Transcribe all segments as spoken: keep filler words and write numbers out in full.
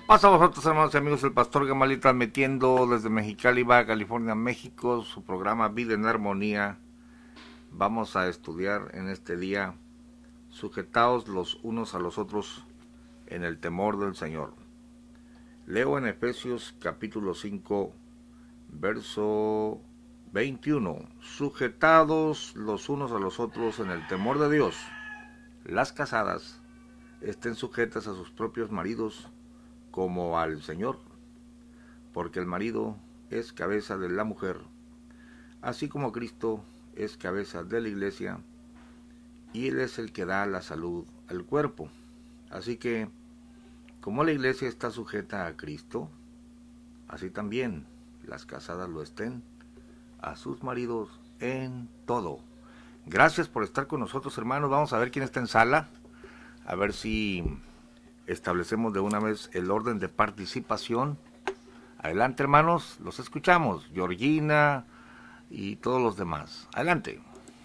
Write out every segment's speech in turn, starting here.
Pasa a vosotros, hermanos y amigos, el pastor Gamaliel transmitiendo desde Mexicali, Baja California, México, su programa Vida en Armonía. Vamos a estudiar en este día, sujetaos los unos a los otros en el temor del Señor. Leo en Efesios capítulo cinco, verso veintiuno. Sujetados los unos a los otros en el temor de Dios. Las casadas estén sujetas a sus propios maridos como al Señor, porque el marido es cabeza de la mujer, así como Cristo es cabeza de la iglesia, y Él es el que da la salud al cuerpo. Así que, como la iglesia está sujeta a Cristo, así también las casadas lo estén a sus maridos en todo. Gracias por estar con nosotros, hermanos. Vamos a ver quién está en sala, a ver si establecemos de una vez el orden de participación. Adelante, hermanos, los escuchamos. Georgina y todos los demás. Adelante.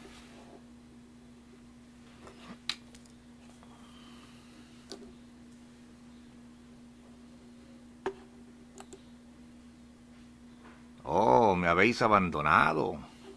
Oh, me habéis abandonado.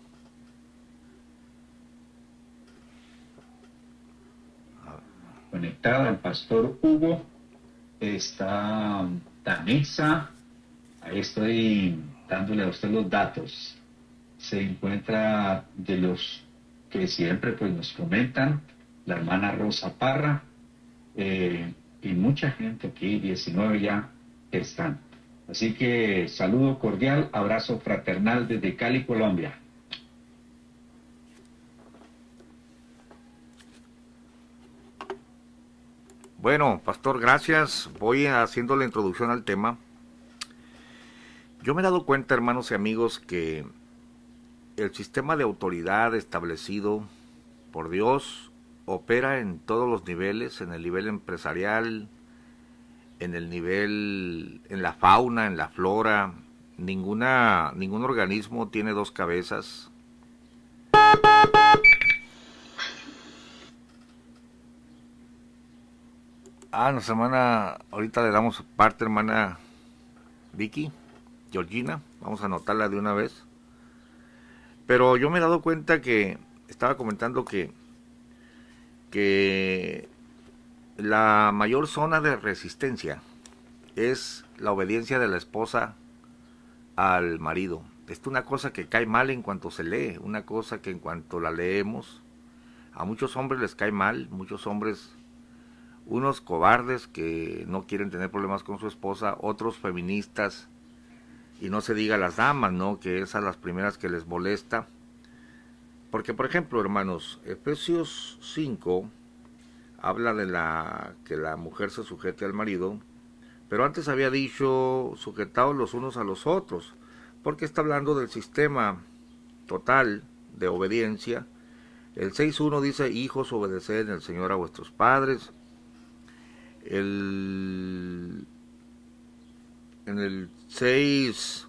Conectado al pastor Hugo, está Danisa, ahí estoy dándole a usted los datos. Se encuentra de los que siempre pues nos comentan, la hermana Rosa Parra, eh, y mucha gente aquí, diecinueve ya que están. Así que saludo cordial, abrazo fraternal desde Cali, Colombia. Bueno, pastor, gracias. Voy haciendo la introducción al tema. Yo me he dado cuenta, hermanos y amigos, que el sistema de autoridad establecido por Dios opera en todos los niveles, en el nivel empresarial, en el nivel, en la fauna, en la flora. Ninguna, ningún organismo tiene dos cabezas. Ah, nuestra hermana, ahorita le damos parte, hermana Vicky, Georgina, vamos a anotarla de una vez. Pero yo me he dado cuenta que, estaba comentando que, que la mayor zona de resistencia es la obediencia de la esposa al marido. Esto es una cosa que cae mal en cuanto se lee, una cosa que en cuanto la leemos, a muchos hombres les cae mal, muchos hombres, unos cobardes que no quieren tener problemas con su esposa, otros feministas, y no se diga las damas, ¿no? Que esas las primeras que les molesta. Porque, por ejemplo, hermanos, Efesios cinco habla de la que la mujer se sujete al marido, pero antes había dicho sujetados los unos a los otros, porque está hablando del sistema total de obediencia. El seis uno dice, hijos, obedeced en el Señor a vuestros padres. El, en el seis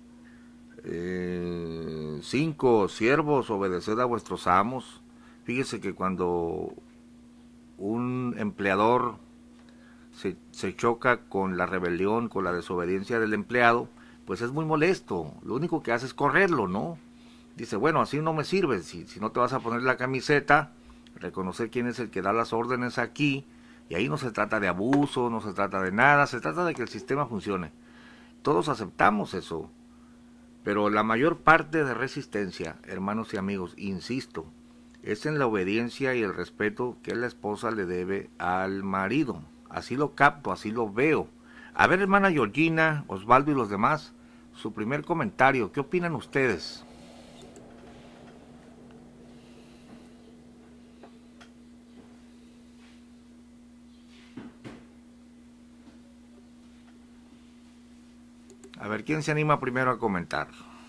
cinco, siervos, obedeced a vuestros amos. Fíjese que cuando un empleador se, se choca con la rebelión, con la desobediencia del empleado, pues es muy molesto. Lo único que hace es correrlo, ¿no? Dice, bueno, así no me sirve. Si, si no te vas a poner la camiseta, reconocer quién es el que da las órdenes aquí. Y ahí no se trata de abuso, no se trata de nada, se trata de que el sistema funcione. Todos aceptamos eso, pero la mayor parte de resistencia, hermanos y amigos, insisto, es en la obediencia y el respeto que la esposa le debe al marido. Así lo capto, así lo veo. A ver, hermana Georgina, Osvaldo y los demás, su primer comentario, ¿qué opinan ustedes? A ver, ¿quién se anima primero a comentar?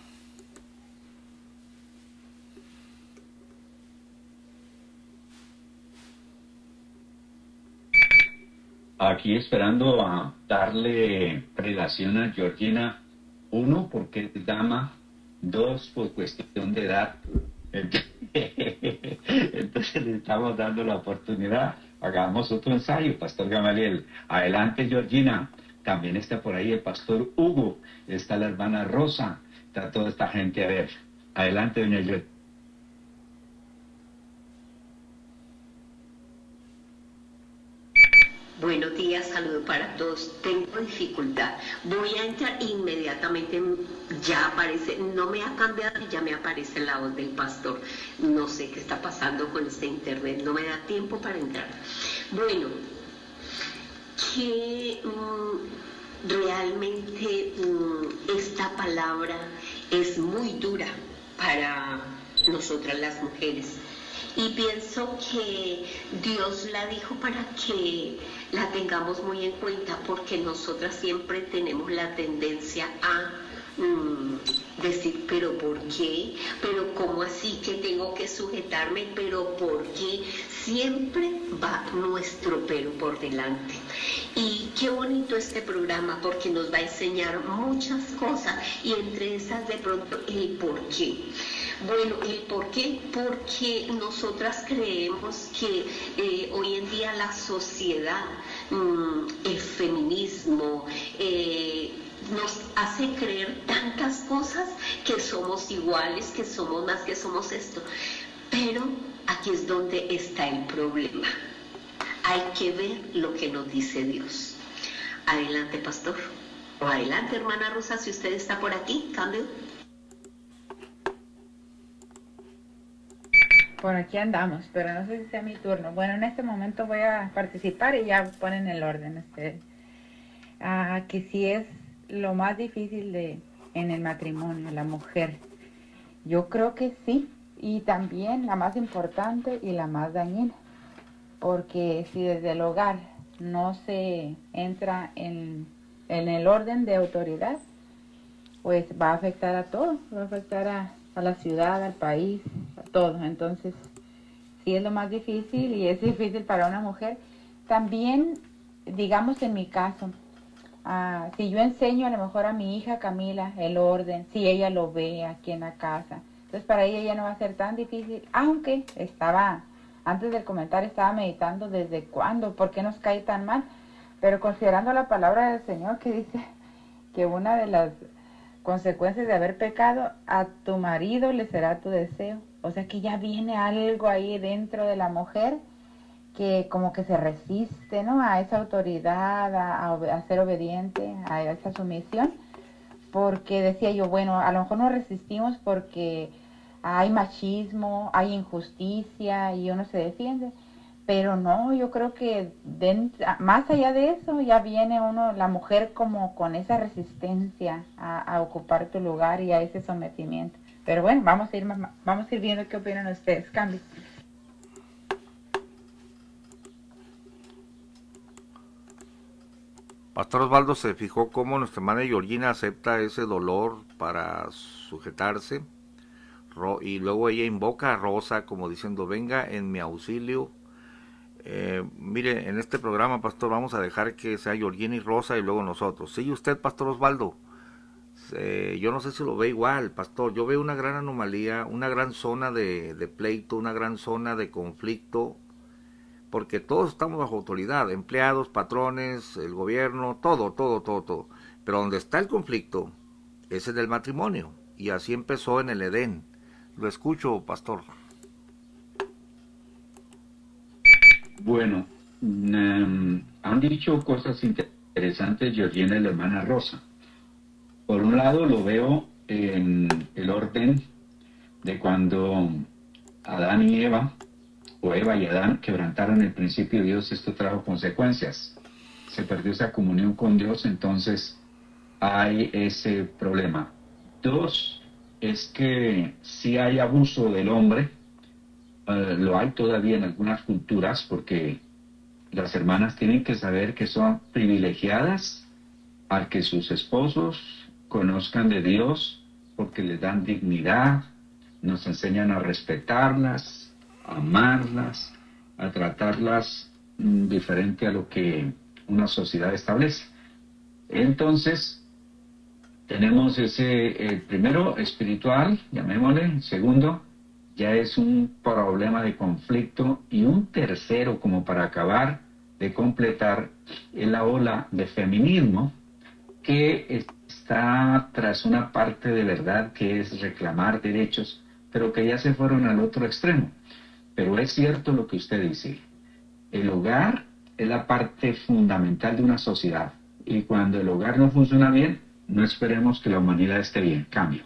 Aquí esperando a darle prelación a Georgina, uno, porque es dama, dos, por cuestión de edad. Entonces le estamos dando la oportunidad. Hagamos otro ensayo, Pastor Gamaliel. Adelante, Georgina. también está por ahí el pastor Hugo, está la hermana Rosa, está toda esta gente. A ver, adelante, doña Joel. Buenos días, saludo para todos. Tengo dificultad. Voy a entrar inmediatamente. Ya aparece, no me ha cambiado y ya me aparece la voz del pastor. No sé qué está pasando con este internet. No me da tiempo para entrar. Bueno, que um, realmente um, esta palabra es muy dura para nosotras las mujeres. Y pienso que Dios la dijo para que la tengamos muy en cuenta, porque nosotras siempre tenemos la tendencia a mmm, decir, pero ¿por qué? ¿Pero cómo así que tengo que sujetarme? ¿Pero por qué? Siempre va nuestro pero por delante. Y qué bonito este programa, porque nos va a enseñar muchas cosas, y entre esas de pronto el por qué. Bueno, ¿el por qué? Porque nosotras creemos que eh, hoy en día la sociedad, mmm, el feminismo, eh, nos hace creer tantas cosas, que somos iguales, que somos más, que somos esto. Pero aquí es donde está el problema. Hay que ver lo que nos dice Dios. Adelante, pastor. O adelante, hermana Rosa, si usted está por aquí, cambio. Por aquí andamos, pero no sé si sea mi turno. Bueno, en este momento voy a participar y ya ponen el orden. Este, ah, que si es lo más difícil de en el matrimonio, la mujer. Yo creo que sí, y también la más importante y la más dañina. Porque si desde el hogar no se entra en, en el orden de autoridad, pues va a afectar a todo, va a afectar a, a la ciudad, al país, a todo. Entonces, sí es lo más difícil, y es difícil para una mujer. También, digamos en mi caso, uh, si yo enseño a lo mejor a mi hija Camila el orden, si ella lo ve aquí en la casa, entonces para ella ya no va a ser tan difícil, aunque estaba, antes del comentario estaba meditando desde cuándo, por qué nos cae tan mal, pero considerando la palabra del Señor que dice que una de las consecuencias de haber pecado, a tu marido le será tu deseo. O sea que ya viene algo ahí dentro de la mujer que como que se resiste, ¿no?, a esa autoridad, a, a, a ser obediente, a esa sumisión. Porque decía yo, bueno, a lo mejor nos resistimos porque hay machismo, hay injusticia y uno se defiende. Pero no, yo creo que dentro, más allá de eso, ya viene uno, la mujer, como con esa resistencia a, a ocupar tu lugar y a ese sometimiento. Pero bueno, vamos a ir, vamos a ir viendo qué opinan ustedes. Cambio. Pastor Osvaldo se fijó cómo nuestra hermana Georgina acepta ese dolor para sujetarse, y luego ella invoca a Rosa como diciendo, venga en mi auxilio. Eh, mire, en este programa, pastor, vamos a dejar que sea Georgina y Rosa y luego nosotros. Sí, usted, pastor Osvaldo, eh, yo no sé si lo ve igual, pastor. Yo veo una gran anomalía, una gran zona de, de pleito, una gran zona de conflicto, porque todos estamos bajo autoridad, empleados, patrones, el gobierno, todo, todo, todo, todo. Pero donde está el conflicto es en el matrimonio, y así empezó en el Edén. Lo escucho, pastor. Bueno, um, han dicho cosas interesantes Georgina y la hermana Rosa. Por un lado lo veo en el orden de cuando Adán y Eva, o Eva y Adán, quebrantaron el principio de Dios. Esto trajo consecuencias. Se perdió esa comunión con Dios, entonces hay ese problema. Dos, es que si hay abuso del hombre. Uh, lo hay todavía en algunas culturas, porque las hermanas tienen que saber que son privilegiadas al que sus esposos conozcan de Dios, porque les dan dignidad, nos enseñan a respetarlas, a amarlas, a tratarlas mm, diferente a lo que una sociedad establece. Entonces, tenemos ese, el primero, espiritual, llamémosle. El segundo, ya es un problema de conflicto, y un tercero, como para acabar, de completar la ola de feminismo que está tras una parte de verdad que es reclamar derechos, pero que ya se fueron al otro extremo. Pero es cierto lo que usted dice, el hogar es la parte fundamental de una sociedad, y cuando el hogar no funciona bien, no esperemos que la humanidad esté bien. Cambio.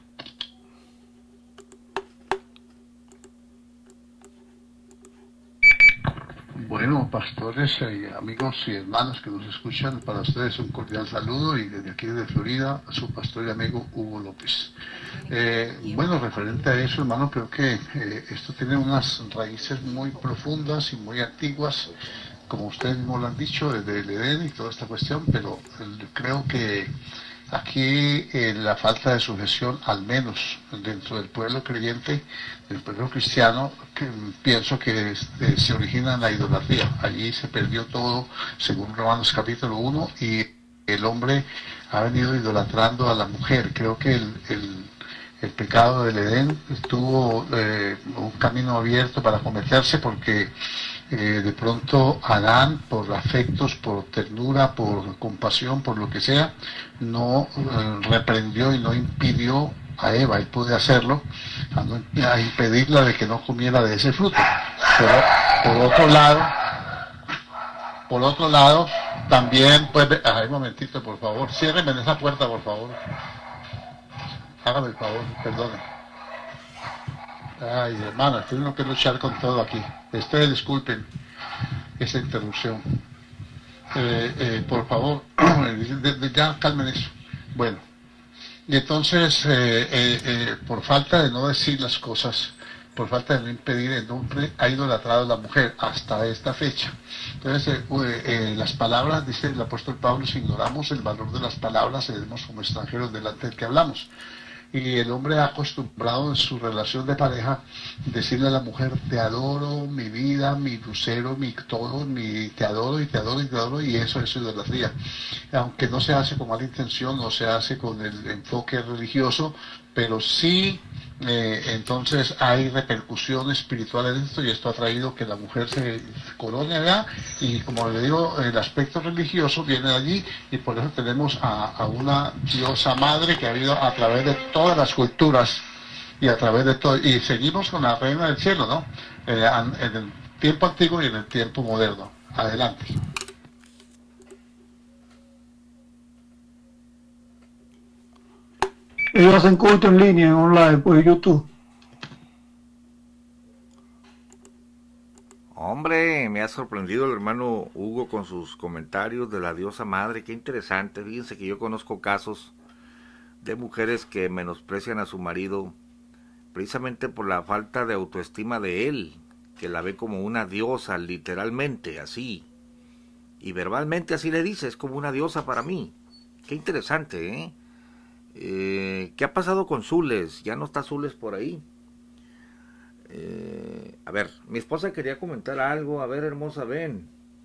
Bueno, pastores, eh, amigos y hermanos que nos escuchan, para ustedes un cordial saludo, y desde aquí de Florida, su pastor y amigo Hugo López. Eh, bueno, referente a eso, hermano, creo que eh, esto tiene unas raíces muy profundas y muy antiguas, como ustedes mismos lo han dicho, desde el Edén y toda esta cuestión, pero eh, creo que aquí eh, la falta de sujeción, al menos dentro del pueblo creyente, del pueblo cristiano, que pienso que este, se origina en la idolatría. Allí se perdió todo, según Romanos capítulo uno, y el hombre ha venido idolatrando a la mujer. Creo que el, el, el pecado del Edén tuvo eh, un camino abierto para cometerse, porque Eh, de pronto Adán, por afectos, por ternura, por compasión, por lo que sea, no eh, reprendió y no impidió a Eva, él puede hacerlo, a, no, a impedirla de que no comiera de ese fruto. Pero por otro lado, por otro lado, también puede... Ay, un momentito, por favor, ciérrenme en esa puerta, por favor. Hágame el favor, perdone. Ay, hermano, tengo que luchar con todo aquí. Ustedes disculpen esa interrupción. Eh, eh, por favor, de, de, ya calmen eso. Bueno, y entonces, eh, eh, eh, por falta de no decir las cosas, por falta de no impedir, el hombre ha idolatrado a la mujer hasta esta fecha. Entonces, eh, eh, las palabras, dice el apóstol Pablo, si ignoramos el valor de las palabras, seremos como extranjeros delante del que hablamos. Y el hombre ha acostumbrado en su relación de pareja decirle a la mujer: te adoro, mi vida, mi lucero, mi todo, mi te adoro y te adoro y te adoro, y eso es idolatría. Aunque no se hace con mala intención, no se hace con el enfoque religioso, pero sí eh, entonces hay repercusión espiritual en esto, y esto ha traído que la mujer se corone allá, y como le digo, el aspecto religioso viene de allí, y por eso tenemos a, a una diosa madre que ha habido a través de todas las culturas y a través de todo, y seguimos con la reina del cielo, ¿no? Eh, en el tiempo antiguo y en el tiempo moderno. Adelante. Ellos hacen culto en línea, en online, por YouTube. Hombre, me ha sorprendido el hermano Hugo con sus comentarios de la diosa madre. Qué interesante. Fíjense que yo conozco casos de mujeres que menosprecian a su marido precisamente por la falta de autoestima de él, que la ve como una diosa, literalmente, así. Y verbalmente así le dice: es como una diosa para mí. Qué interesante, ¿eh? Eh, ¿Qué ha pasado con Zules? Ya no está Zules por ahí. Eh, a ver, mi esposa quería comentar algo. A ver, hermosa, ven.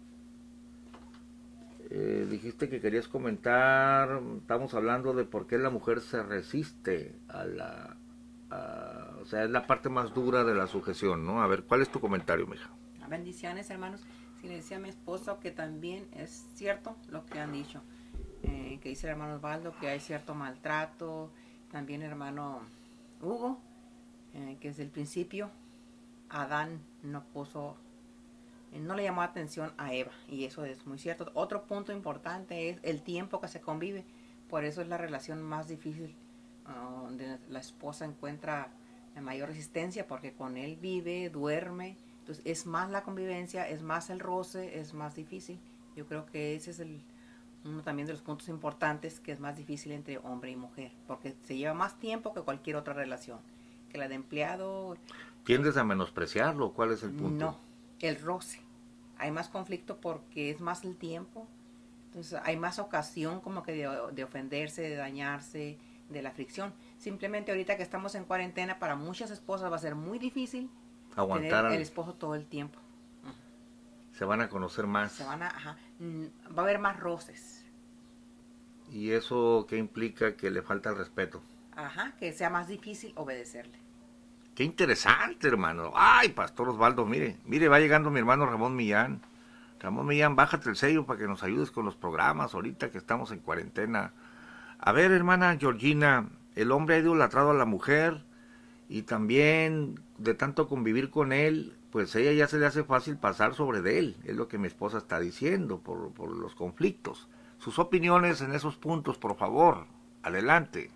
Eh, dijiste que querías comentar. Estamos hablando de por qué la mujer se resiste a la... A, o sea, es la parte más dura de la sujeción, ¿no? A ver, ¿cuál es tu comentario, mija? Bendiciones, hermanos. Si le decía a mi esposo que también es cierto lo que han dicho. Eh, que dice el hermano Osvaldo que hay cierto maltrato, también hermano Hugo, eh, que desde el principio Adán no puso, eh, no le llamó atención a Eva, y eso es muy cierto. Otro punto importante es el tiempo que se convive, por eso es la relación más difícil, uh, donde la esposa encuentra la mayor resistencia, porque con él vive, duerme, entonces es más la convivencia, es más el roce, es más difícil. Yo creo que ese es el uno también de los puntos importantes, que es más difícil entre hombre y mujer, porque se lleva más tiempo que cualquier otra relación, que la de empleado. ¿Tiendes a menospreciarlo? ¿Cuál es el punto? No, el roce. Hay más conflicto porque es más el tiempo, entonces hay más ocasión como que de, de ofenderse, de dañarse, de la fricción. Simplemente ahorita que estamos en cuarentena, para muchas esposas va a ser muy difícil aguantar tener al... el esposo todo el tiempo. Se van a conocer más. Se van a, ajá, va a haber más roces. ¿Y eso qué implica? Que le falta el respeto. Ajá, que sea más difícil obedecerle. Qué interesante, hermano. Ay, Pastor Osvaldo, mire, mire, va llegando mi hermano Ramón Millán. Ramón Millán, bájate el sello para que nos ayudes con los programas ahorita que estamos en cuarentena. A ver, hermana Georgina, el hombre ha idolatrado a la mujer y también de tanto convivir con él, pues a ella ya se le hace fácil pasar sobre de él, es lo que mi esposa está diciendo por, por los conflictos. Sus opiniones en esos puntos, por favor, adelante.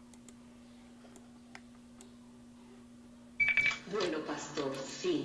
Bueno, pastor, sí.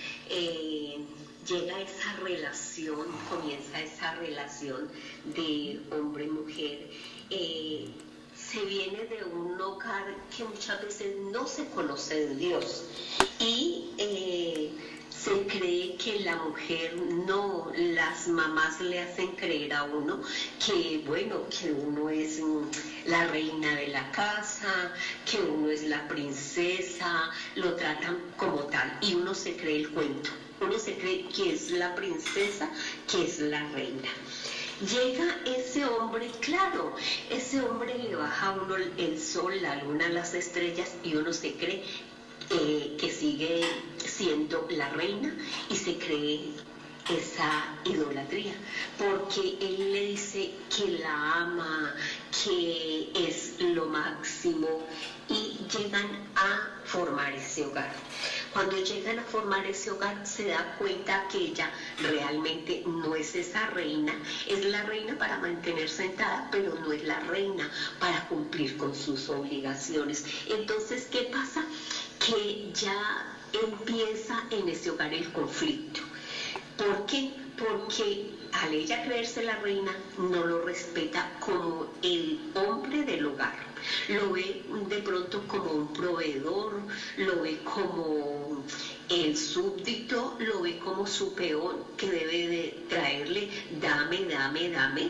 Eh, llega esa relación, comienza esa relación de hombre-mujer. Eh, se viene de un hogar que muchas veces no se conoce de Dios y eh, se cree que la mujer no, las mamás le hacen creer a uno que bueno, que uno es la reina de la casa, que uno es la princesa, lo tratan como tal y uno se cree el cuento, uno se cree que es la princesa, que es la reina. Llega ese hombre, claro, ese hombre le baja a uno el sol, la luna, las estrellas y uno se cree eh, que sigue siendo la reina y se cree esa idolatría, porque él le dice que la ama, que es lo máximo y llegan a formar ese hogar. Cuando llegan a formar ese hogar se da cuenta que ella realmente no es esa reina, es la reina para mantener sentada, pero no es la reina para cumplir con sus obligaciones. Entonces, ¿qué pasa? Que ya empieza en ese hogar el conflicto. ¿Por qué? Porque al ella creerse la reina, no lo respeta como el hombre del hogar. Lo ve de pronto como un proveedor, lo ve como el súbdito, lo ve como su peón que debe de traerle, dame, dame, dame.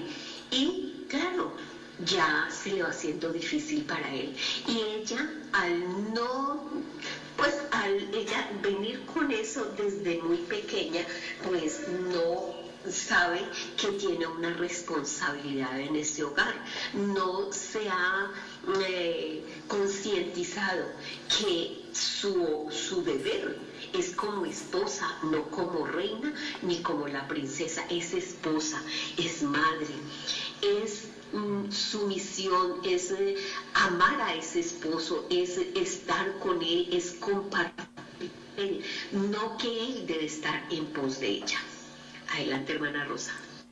Y claro, ya se le va haciendo difícil para él. Y ella, al no, pues al ella venir con eso desde muy pequeña, pues no sabe que tiene una responsabilidad en ese hogar, no se ha eh, concientizado que su, su deber es como esposa, no como reina ni como la princesa, es esposa, es madre, es mm, su misión, es eh, amar a ese esposo, es estar con él, es compartir, no que él debe estar en pos de ella. Adelante, hermana Rosa.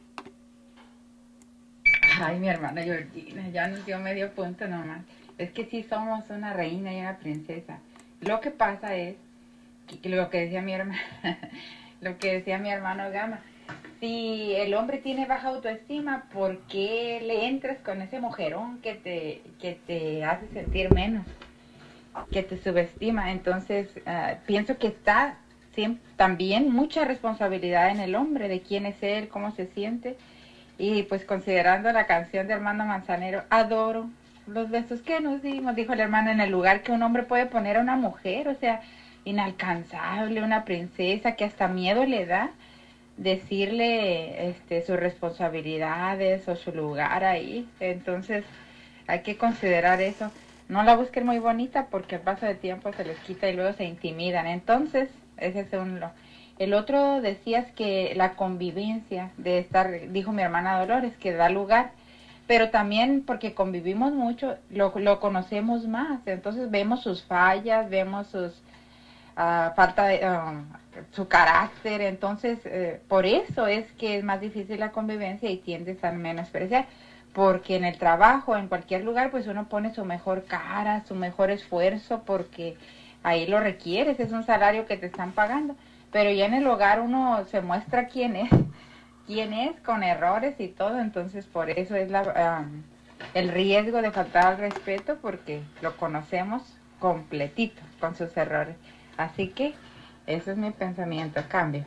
Ay, mi hermana Georgina, ya nos dio medio punto nomás. Es que sí somos una reina y una princesa. Lo que pasa es, que lo que decía mi hermana, lo que decía mi hermano Gama, si el hombre tiene baja autoestima, ¿por qué le entras con ese mujerón que te, que te hace sentir menos, que te subestima? Entonces, uh, pienso que está siempre, también mucha responsabilidad en el hombre, de quién es él, cómo se siente. Y pues considerando la canción de Armando Manzanero, adoro los besos que nos dimos, dijo el hermano, en el lugar que un hombre puede poner a una mujer, o sea, inalcanzable, una princesa que hasta miedo le da decirle este, sus responsabilidades o su lugar ahí. Entonces hay que considerar eso. No la busquen muy bonita porque al paso del tiempo se les quita y luego se intimidan. Entonces, ese es uno. El otro decías que la convivencia de estar, dijo mi hermana Dolores, que da lugar, pero también porque convivimos mucho, lo, lo conocemos más. Entonces vemos sus fallas, vemos sus uh, falta de uh, su carácter. Entonces, eh, por eso es que es más difícil la convivencia y tiendes a menospreciar. Porque en el trabajo, en cualquier lugar, pues uno pone su mejor cara, su mejor esfuerzo, porque ahí lo requieres, es un salario que te están pagando. Pero ya en el hogar uno se muestra quién es, quién es, con errores y todo. Entonces por eso es la, um, el riesgo de faltar al respeto, porque lo conocemos completito, con sus errores. Así que ese es mi pensamiento. Cambio.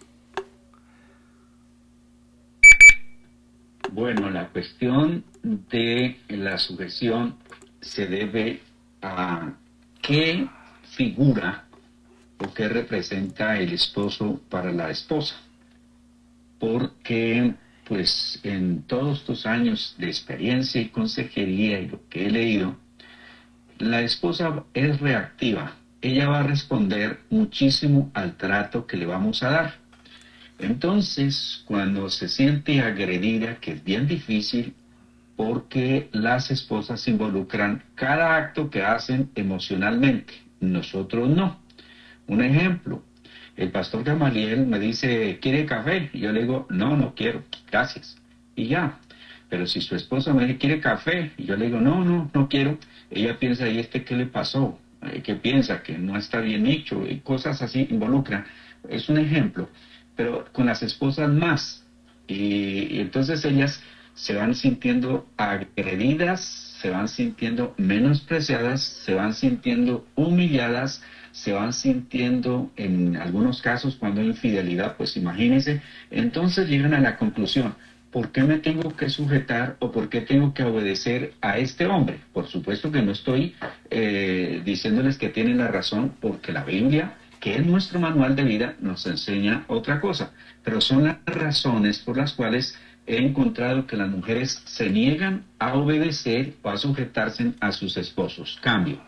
Bueno, la cuestión de la sujeción se debe a qué figura o qué representa el esposo para la esposa. Porque, pues, en todos estos años de experiencia y consejería y lo que he leído, la esposa es reactiva. Ella va a responder muchísimo al trato que le vamos a dar. Entonces, cuando se siente agredida, que es bien difícil, porque las esposas se involucran cada acto que hacen emocionalmente, nosotros no. Un ejemplo, el pastor Gamaliel me dice, ¿quiere café? Y yo le digo, no, no quiero, gracias. Y ya. Pero si su esposa me dice, ¿quiere café? Y yo le digo, no, no, no quiero. Ella piensa, ¿y este qué le pasó? ¿Qué piensa? Que no está bien hecho. Y cosas así involucran. Es un ejemplo. Pero con las esposas más. Y, y entonces ellas se van sintiendo agredidas, se van sintiendo menospreciadas, se van sintiendo humilladas, se van sintiendo, en algunos casos, cuando hay infidelidad, pues imagínense, entonces llegan a la conclusión, ¿por qué me tengo que sujetar o por qué tengo que obedecer a este hombre? Por supuesto que no estoy eh, diciéndoles que tienen la razón, porque la Biblia, que es nuestro manual de vida, nos enseña otra cosa, pero son las razones por las cuales he encontrado que las mujeres se niegan a obedecer o a sujetarse a sus esposos. Cambio.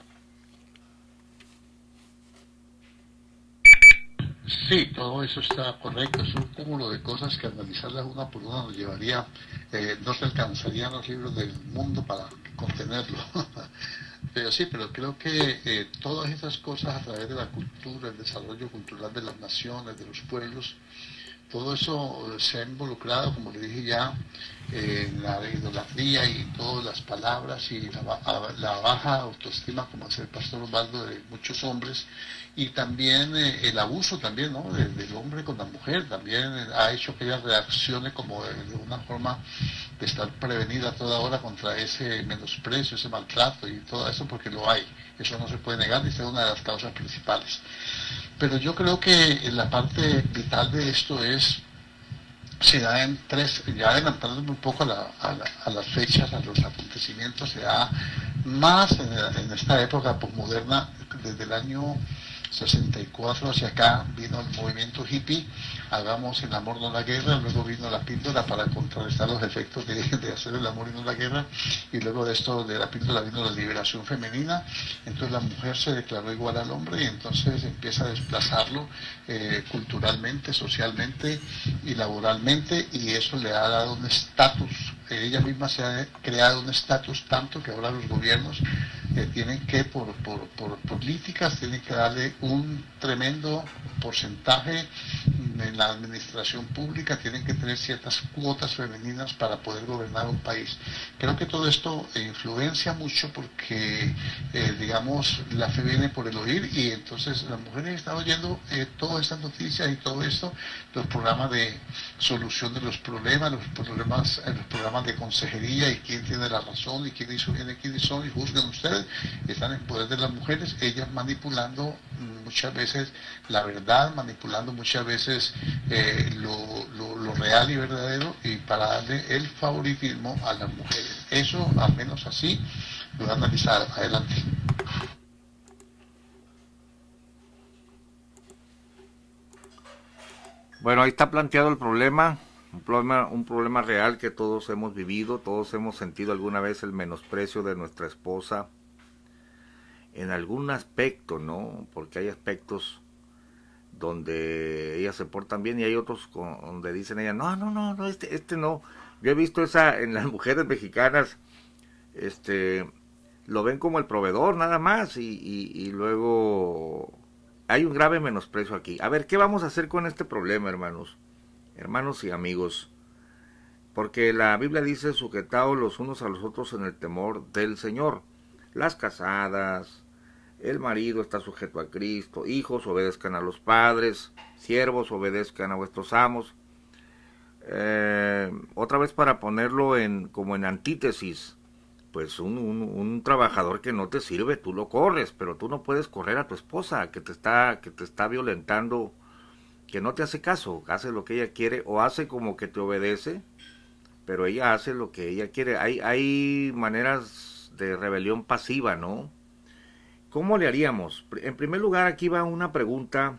Sí, todo eso está correcto, es un cúmulo de cosas que analizarlas una por una nos llevaría, eh, no se alcanzarían los libros del mundo para contenerlo. Pero sí, pero creo que eh, todas esas cosas a través de la cultura, el desarrollo cultural de las naciones, de los pueblos, todo eso se ha involucrado, como le dije ya, eh, en la idolatría y todas las palabras y la, la baja autoestima, como hace el pastor Osvaldo, de muchos hombres, y también eh, el abuso también, ¿no?, de, del hombre con la mujer, también ha hecho que ella reaccione como de, de una forma de estar prevenida a toda hora contra ese menosprecio, ese maltrato y todo eso, porque lo hay, eso no se puede negar y es una de las causas principales. Pero yo creo que la parte vital de esto es, se da en tres, ya adelantándome un poco a, la, a, la, a las fechas, a los acontecimientos, se da más en, en esta época posmoderna, desde el año sesenta y cuatro hacia acá vino el movimiento hippie, hagamos el amor no la guerra, luego vino la píldora para contrarrestar los efectos de, de hacer el amor y no la guerra, y luego de esto de la píldora vino la liberación femenina, entonces la mujer se declaró igual al hombre y entonces empieza a desplazarlo eh, culturalmente, socialmente y laboralmente, y eso le ha dado un estatus, ella misma se ha creado un estatus tanto que ahora los gobiernos eh, tienen que por, por, por políticas tienen que darle un tremendo porcentaje en la administración pública, tienen que tener ciertas cuotas femeninas para poder gobernar un país. Creo que todo esto influencia mucho porque, eh, digamos, la fe viene por el oír y entonces las mujeres están oyendo eh, todas estas noticias y todo esto, los programas de solución de los problemas, los problemas, eh, los programas de consejería y quién tiene la razón y quién hizo bien y quiénes son y juzgan ustedes, están en poder de las mujeres, ellas manipulando muchas veces la verdad, manipulando muchas veces eh, lo, lo, lo real y verdadero y para darle el favoritismo a las mujeres. Eso, al menos así, lo voy a analizar adelante. Bueno, ahí está planteado el problema, un problema, un problema real que todos hemos vivido, todos hemos sentido alguna vez el menosprecio de nuestra esposa, en algún aspecto, ¿no? Porque hay aspectos donde ellas se portan bien y hay otros con, donde dicen ellas, no, no, no, no, este, este no. Yo he visto esa en las mujeres mexicanas, este, lo ven como el proveedor nada más y, y, y luego hay un grave menosprecio aquí. A ver, ¿qué vamos a hacer con este problema, hermanos? Hermanos y amigos. Porque la Biblia dice, sujetaos los unos a los otros en el temor del Señor. Las casadas, el marido está sujeto a Cristo, hijos obedezcan a los padres, siervos obedezcan a vuestros amos. Eh, otra vez para ponerlo en como en antítesis, pues un, un, un trabajador que no te sirve, tú lo corres, pero tú no puedes correr a tu esposa que te está, que te está violentando, que no te hace caso, hace lo que ella quiere o hace como que te obedece, pero ella hace lo que ella quiere. Hay, hay maneras de rebelión pasiva, ¿no? ¿Cómo le haríamos? En primer lugar, aquí va una pregunta,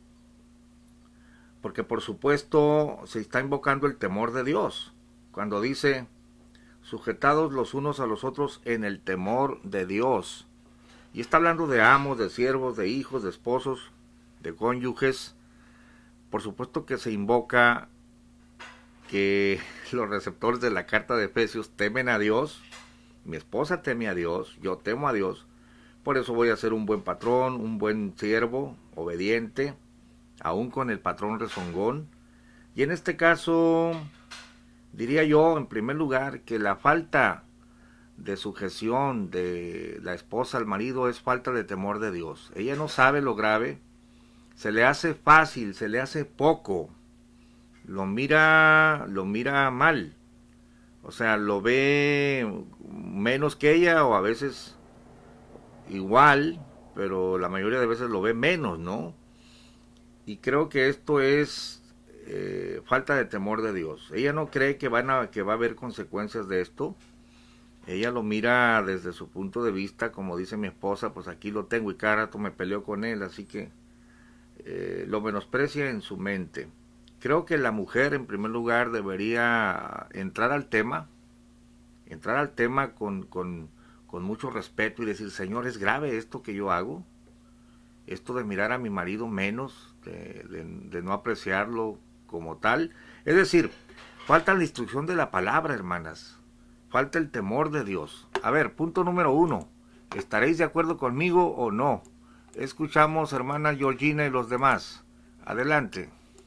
porque por supuesto se está invocando el temor de Dios, cuando dice, sujetados los unos a los otros en el temor de Dios. Y está hablando de amos, de siervos, de hijos, de esposos, de cónyuges, por supuesto que se invoca que los receptores de la carta de Efesios temen a Dios. Mi esposa teme a Dios, yo temo a Dios, por eso voy a ser un buen patrón, un buen siervo, obediente, aún con el patrón rezongón. Y en este caso, diría yo, en primer lugar, que la falta de sujeción de la esposa al marido es falta de temor de Dios. Ella no sabe lo grave, se le hace fácil, se le hace poco, lo mira, lo mira mal. O sea, lo ve menos que ella o a veces igual, pero la mayoría de veces lo ve menos, ¿no? Y creo que esto es eh, falta de temor de Dios. Ella no cree que, van a, que va a haber consecuencias de esto. Ella lo mira desde su punto de vista, como dice mi esposa, pues aquí lo tengo y cada rato me peleo con él, así que eh, lo menosprecia en su mente. Creo que la mujer, en primer lugar, debería entrar al tema, entrar al tema con, con, con mucho respeto y decir, Señor, ¿es grave esto que yo hago? Esto de mirar a mi marido menos, de, de, de no apreciarlo como tal. Es decir, falta la instrucción de la palabra, hermanas. Falta el temor de Dios. A ver, punto número uno. ¿Estaréis de acuerdo conmigo o no? Escuchamos, hermana Georgina y los demás. Adelante.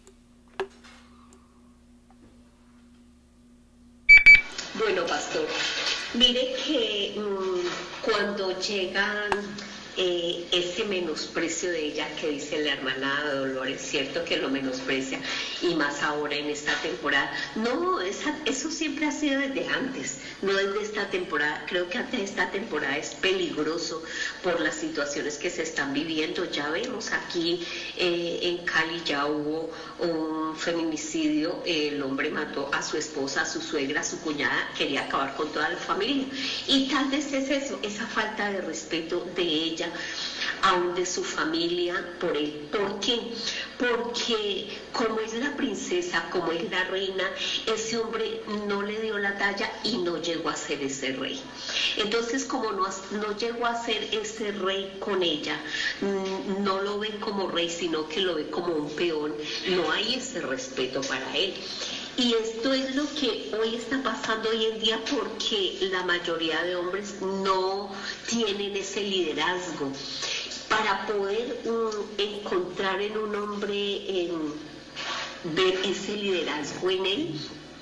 Bueno, pastor, mire que mmm, cuando llegan eh, ese menosprecio de ella que dice la hermana Dolores, cierto que lo menosprecia, y más ahora en esta temporada. No, esa, eso siempre ha sido desde antes, no desde esta temporada. Creo que antes de esta temporada es peligroso por las situaciones que se están viviendo. Ya vemos aquí eh, en Cali ya hubo un feminicidio, el hombre mató a su esposa, a su suegra, a su cuñada, quería acabar con toda la familia. Y tal vez es eso, esa falta de respeto de ella, aún de su familia, por él. ¿Por qué? Porque como es la princesa, como es la reina, ese hombre no le dio la talla y no llegó a ser ese rey. Entonces, como no, no llegó a ser ese rey con ella, no lo ve como rey, sino que lo ve como un peón, no hay ese respeto para él. Y esto es lo que hoy está pasando hoy en día, porque la mayoría de hombres no tienen ese liderazgo. Para poder um, encontrar en un hombre, eh, ver ese liderazgo en él,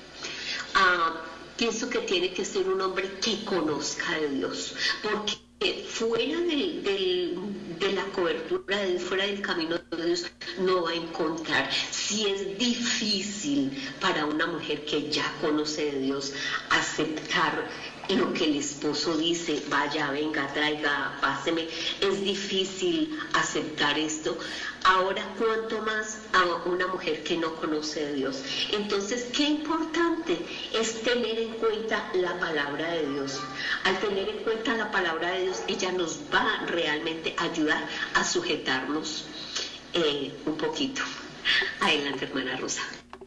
uh, pienso que tiene que ser un hombre que conozca de Dios, porque fuera del, del, de la cobertura de Dios, fuera del camino de Dios, no va a encontrar. Si es difícil para una mujer que ya conoce de Dios aceptar lo que el esposo dice, vaya, venga, traiga, páseme, es difícil aceptar esto. Ahora, cuanto más a una mujer que no conoce de Dios. Entonces, qué importante es tener en cuenta la palabra de Dios. Al tener en cuenta la palabra de Dios, ella nos va realmente a ayudar a sujetarnos eh, un poquito. Adelante, hermana Rosa.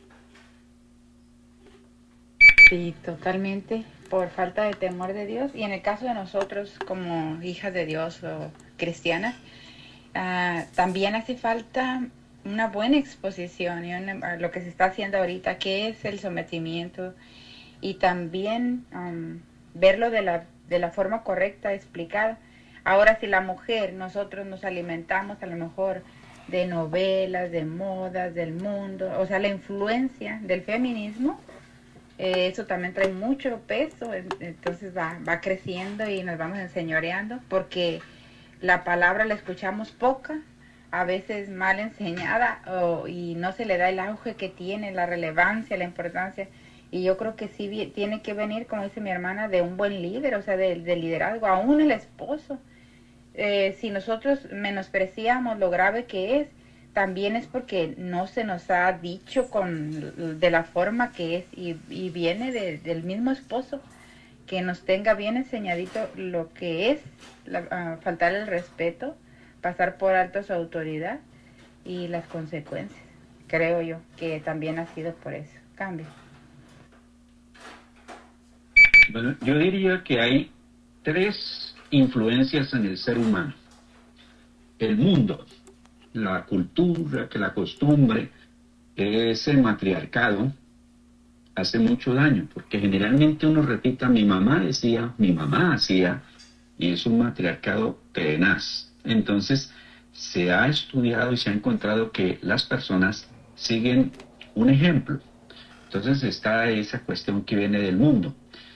Sí, totalmente, por falta de temor de Dios. Y en el caso de nosotros como hijas de Dios o cristianas, uh, también hace falta una buena exposición y una, lo que se está haciendo ahorita, que es el sometimiento, y también um, verlo de la, de la forma correcta, explicada. Ahora, si la mujer, nosotros nos alimentamos a lo mejor de novelas, de modas, del mundo, o sea, la influencia del feminismo, Eh, eso también trae mucho peso, entonces va, va creciendo y nos vamos enseñoreando, porque la palabra la escuchamos poca, a veces mal enseñada, o, y no se le da el auge que tiene, la relevancia, la importancia. Y yo creo que sí tiene que venir, como dice mi hermana, de un buen líder, o sea, de, de liderazgo, aún el esposo. Eh, si nosotros menospreciamos lo grave que es, también es porque no se nos ha dicho con de la forma que es, y, y viene de, del mismo esposo, que nos tenga bien enseñadito lo que es la, uh, faltar el respeto, pasar por alto su autoridad y las consecuencias. Creo yo que también ha sido por eso. Cambio. Bueno, yo diría que hay tres influencias en el ser humano: el mundo, la cultura, que la costumbre, ese matriarcado hace mucho daño, porque generalmente uno repita, mi mamá decía, mi mamá hacía, y es un matriarcado tenaz. Entonces, se ha estudiado y se ha encontrado que las personas siguen un ejemplo. Entonces está esa cuestión que viene del mundo.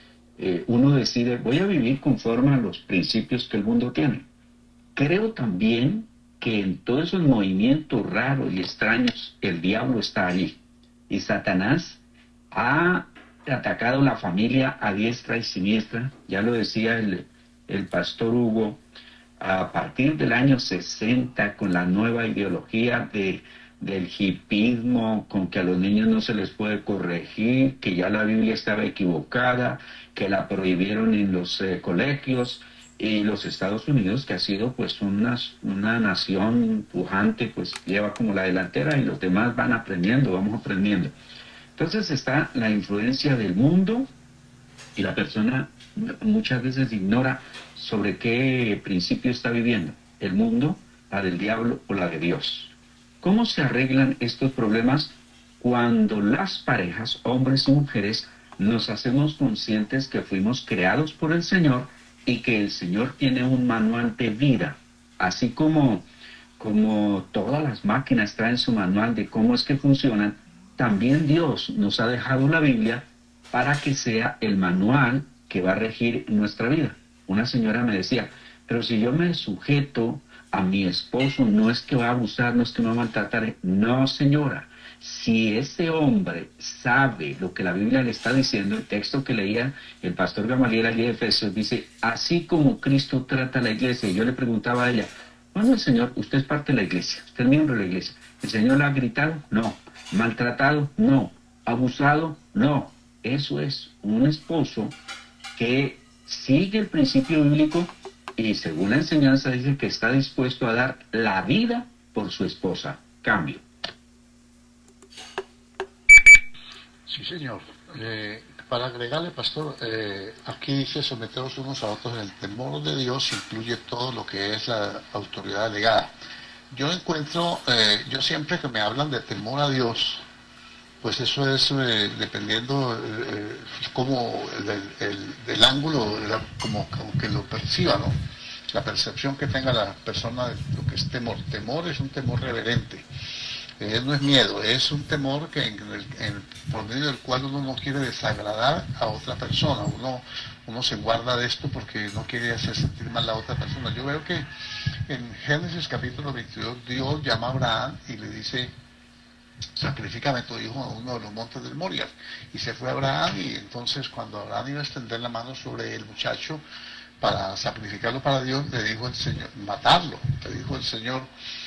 Eh, uno decide, voy a vivir conforme a los principios que el mundo tiene. Creo también que en todos esos movimientos raros y extraños, el diablo está allí. Y Satanás ha atacado la familia a diestra y siniestra. Ya lo decía el, el pastor Hugo, a partir del año sesenta, con la nueva ideología de, del hipismo, con que a los niños no se les puede corregir, que ya la Biblia estaba equivocada, que la prohibieron en los eh, colegios, y los Estados Unidos, que ha sido pues una, una nación pujante, pues lleva como la delantera y los demás van aprendiendo, vamos aprendiendo. Entonces está la influencia del mundo y la persona muchas veces ignora sobre qué principio está viviendo, el mundo, la del diablo o la de Dios. ¿Cómo se arreglan estos problemas? Cuando las parejas, hombres y mujeres, nos hacemos conscientes que fuimos creados por el Señor y que el Señor tiene un manual de vida, así como, como todas las máquinas traen su manual de cómo es que funcionan. También Dios nos ha dejado la Biblia para que sea el manual que va a regir nuestra vida. Una señora me decía, pero si yo me sujeto a mi esposo, no es que va a abusar, no es que me va a maltratar. No, señora, si ese hombre sabe lo que la Biblia le está diciendo, el texto que leía el pastor Gamaliel allí de Efesios dice, así como Cristo trata a la iglesia. Y yo le preguntaba a ella, bueno, el Señor, usted es parte de la iglesia, usted es miembro de la iglesia. ¿El Señor la ha gritado? No. ¿Maltratado? No. ¿Abusado? No. Eso es un esposo que sigue el principio bíblico y según la enseñanza dice que está dispuesto a dar la vida por su esposa. Cambio. Sí, señor. Eh, para agregarle, pastor, eh, aquí dice someteros unos a otros en el temor de Dios, incluye todo lo que es la autoridad delegada. Yo encuentro, eh, yo siempre que me hablan de temor a Dios, pues eso es eh, dependiendo eh, como el, el, del ángulo, la, como, como que lo perciba, ¿no? La percepción que tenga la persona de lo que es temor. Temor es un temor reverente. Eh, no es miedo, es un temor que en el, en, por medio del cual uno no quiere desagradar a otra persona. Uno, uno se guarda de esto porque no quiere hacer sentir mal a otra persona. Yo veo que en Génesis capítulo veintidós Dios llama a Abraham y le dice, sacrifícame tu hijo a uno de los montes del Moriah. Y se fue Abraham, y entonces cuando Abraham iba a extender la mano sobre el muchacho para sacrificarlo para Dios, le dijo el Señor, matarlo, le dijo el Señor,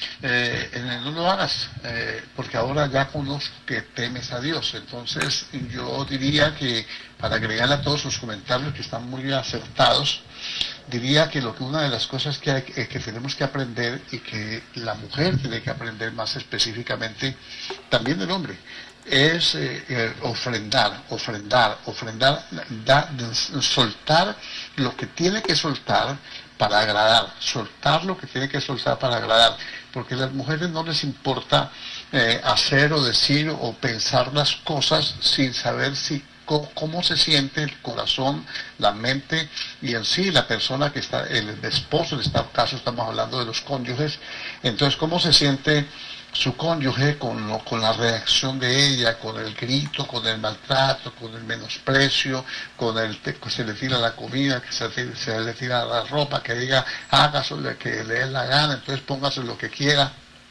eh, no lo hagas, eh, porque ahora ya conozco que temes a Dios. Entonces yo diría que, para agregarle a todos sus comentarios que están muy acertados, diría que lo que una de las cosas que, hay, eh, que tenemos que aprender, y que la mujer tiene que aprender más específicamente, también el hombre, es eh, eh, ofrendar, ofrendar, ofrendar, da, soltar lo que tiene que soltar para agradar, soltar lo que tiene que soltar para agradar, porque a las mujeres no les importa eh, hacer o decir o pensar las cosas sin saber si Cómo, cómo se siente el corazón, la mente y en sí la persona que está, el esposo, en este caso estamos hablando de los cónyuges. Entonces, cómo se siente su cónyuge con, lo, con la reacción de ella, con el grito, con el maltrato, con el menosprecio, con el que se le tira la comida, que se, se le tira la ropa, que diga hágase lo que le dé la gana, entonces póngase lo que quiera.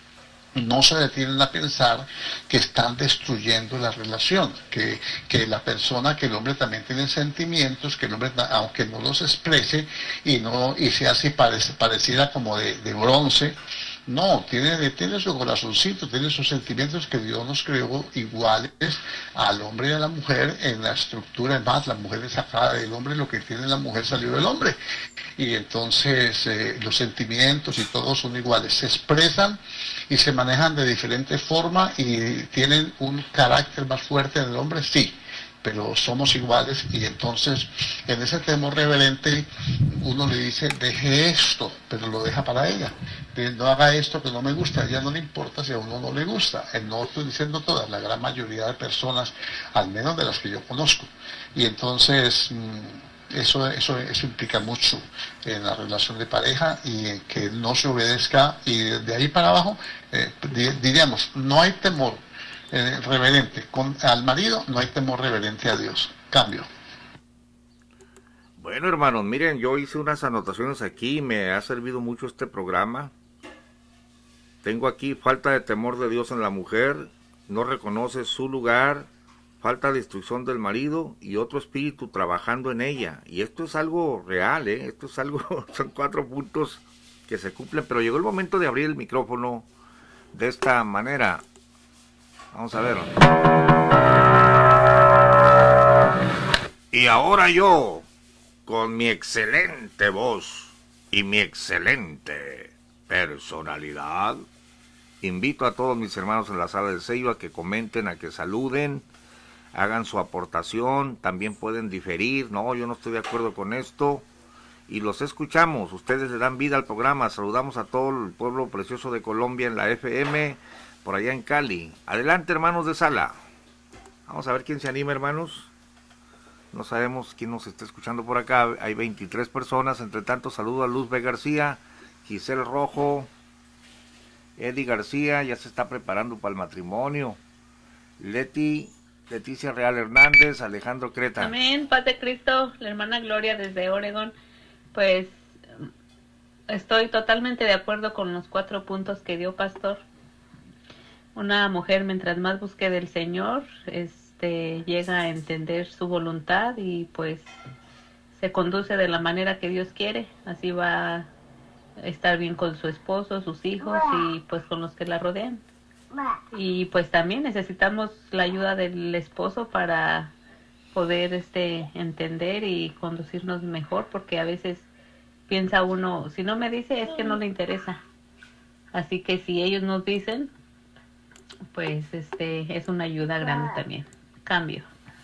No se detienen a pensar que están destruyendo la relación, que, que la persona, que el hombre también tiene sentimientos, que el hombre, aunque no los exprese y no y sea así parece, pareciera como de, de bronce, no, tiene, tiene su corazoncito, tiene sus sentimientos, que Dios nos creó iguales al hombre y a la mujer en la estructura. Es más, la mujer es sacada del hombre, lo que tiene la mujer salió del hombre. Y entonces eh, los sentimientos y todos son iguales, se expresan y se manejan de diferente forma y tienen un carácter más fuerte en el hombre, sí, pero somos iguales, y entonces en ese temor reverente uno le dice, deje esto, pero lo deja para ella, de, no haga esto que no me gusta, a ella no le importa si a uno no le gusta. No estoy diciendo todas, la gran mayoría de personas, al menos de las que yo conozco, y entonces eso, eso, eso implica mucho en la relación de pareja, y en que no se obedezca, y de ahí para abajo eh, diríamos, no hay temor Eh, reverente con al marido, no hay temor reverente a Dios. Cambio. Bueno, hermanos, miren, yo hice unas anotaciones aquí, me ha servido mucho este programa. Tengo aquí falta de temor de Dios en la mujer, no reconoce su lugar, falta de instrucción del marido y otro espíritu trabajando en ella. Y esto es algo real, ¿eh? Esto es algo, son cuatro puntos que se cumplen, pero llegó el momento de abrir el micrófono de esta manera. Vamos a ver. Y ahora yo, con mi excelente voz y mi excelente personalidad, invito a todos mis hermanos en la sala del sello a que comenten, a que saluden, hagan su aportación, también pueden diferir, no, yo no estoy de acuerdo con esto, y los escuchamos, ustedes le dan vida al programa. Saludamos a todo el pueblo precioso de Colombia en la F M, por allá en Cali. Adelante, hermanos de sala. Vamos a ver quién se anima, hermanos. No sabemos quién nos está escuchando por acá. Hay veintitrés personas. Entre tanto, saludo a Luz B. García, Giselle Rojo, Eddie García, ya se está preparando para el matrimonio. Leti, Leticia Real Hernández, Alejandro Creta. Amén, paz de Cristo, la hermana Gloria desde Oregón. Pues estoy totalmente de acuerdo con los cuatro puntos que dio Pastor. Una mujer, mientras más busque del Señor, este, llega a entender su voluntad y pues se conduce de la manera que Dios quiere. Así va a estar bien con su esposo, sus hijos y pues con los que la rodean. Y pues también necesitamos la ayuda del esposo para poder este entender y conducirnos mejor, porque a veces piensa uno, si no me dice es que no le interesa. Así que si ellos nos dicen, pues este es una ayuda grande también. Cambio.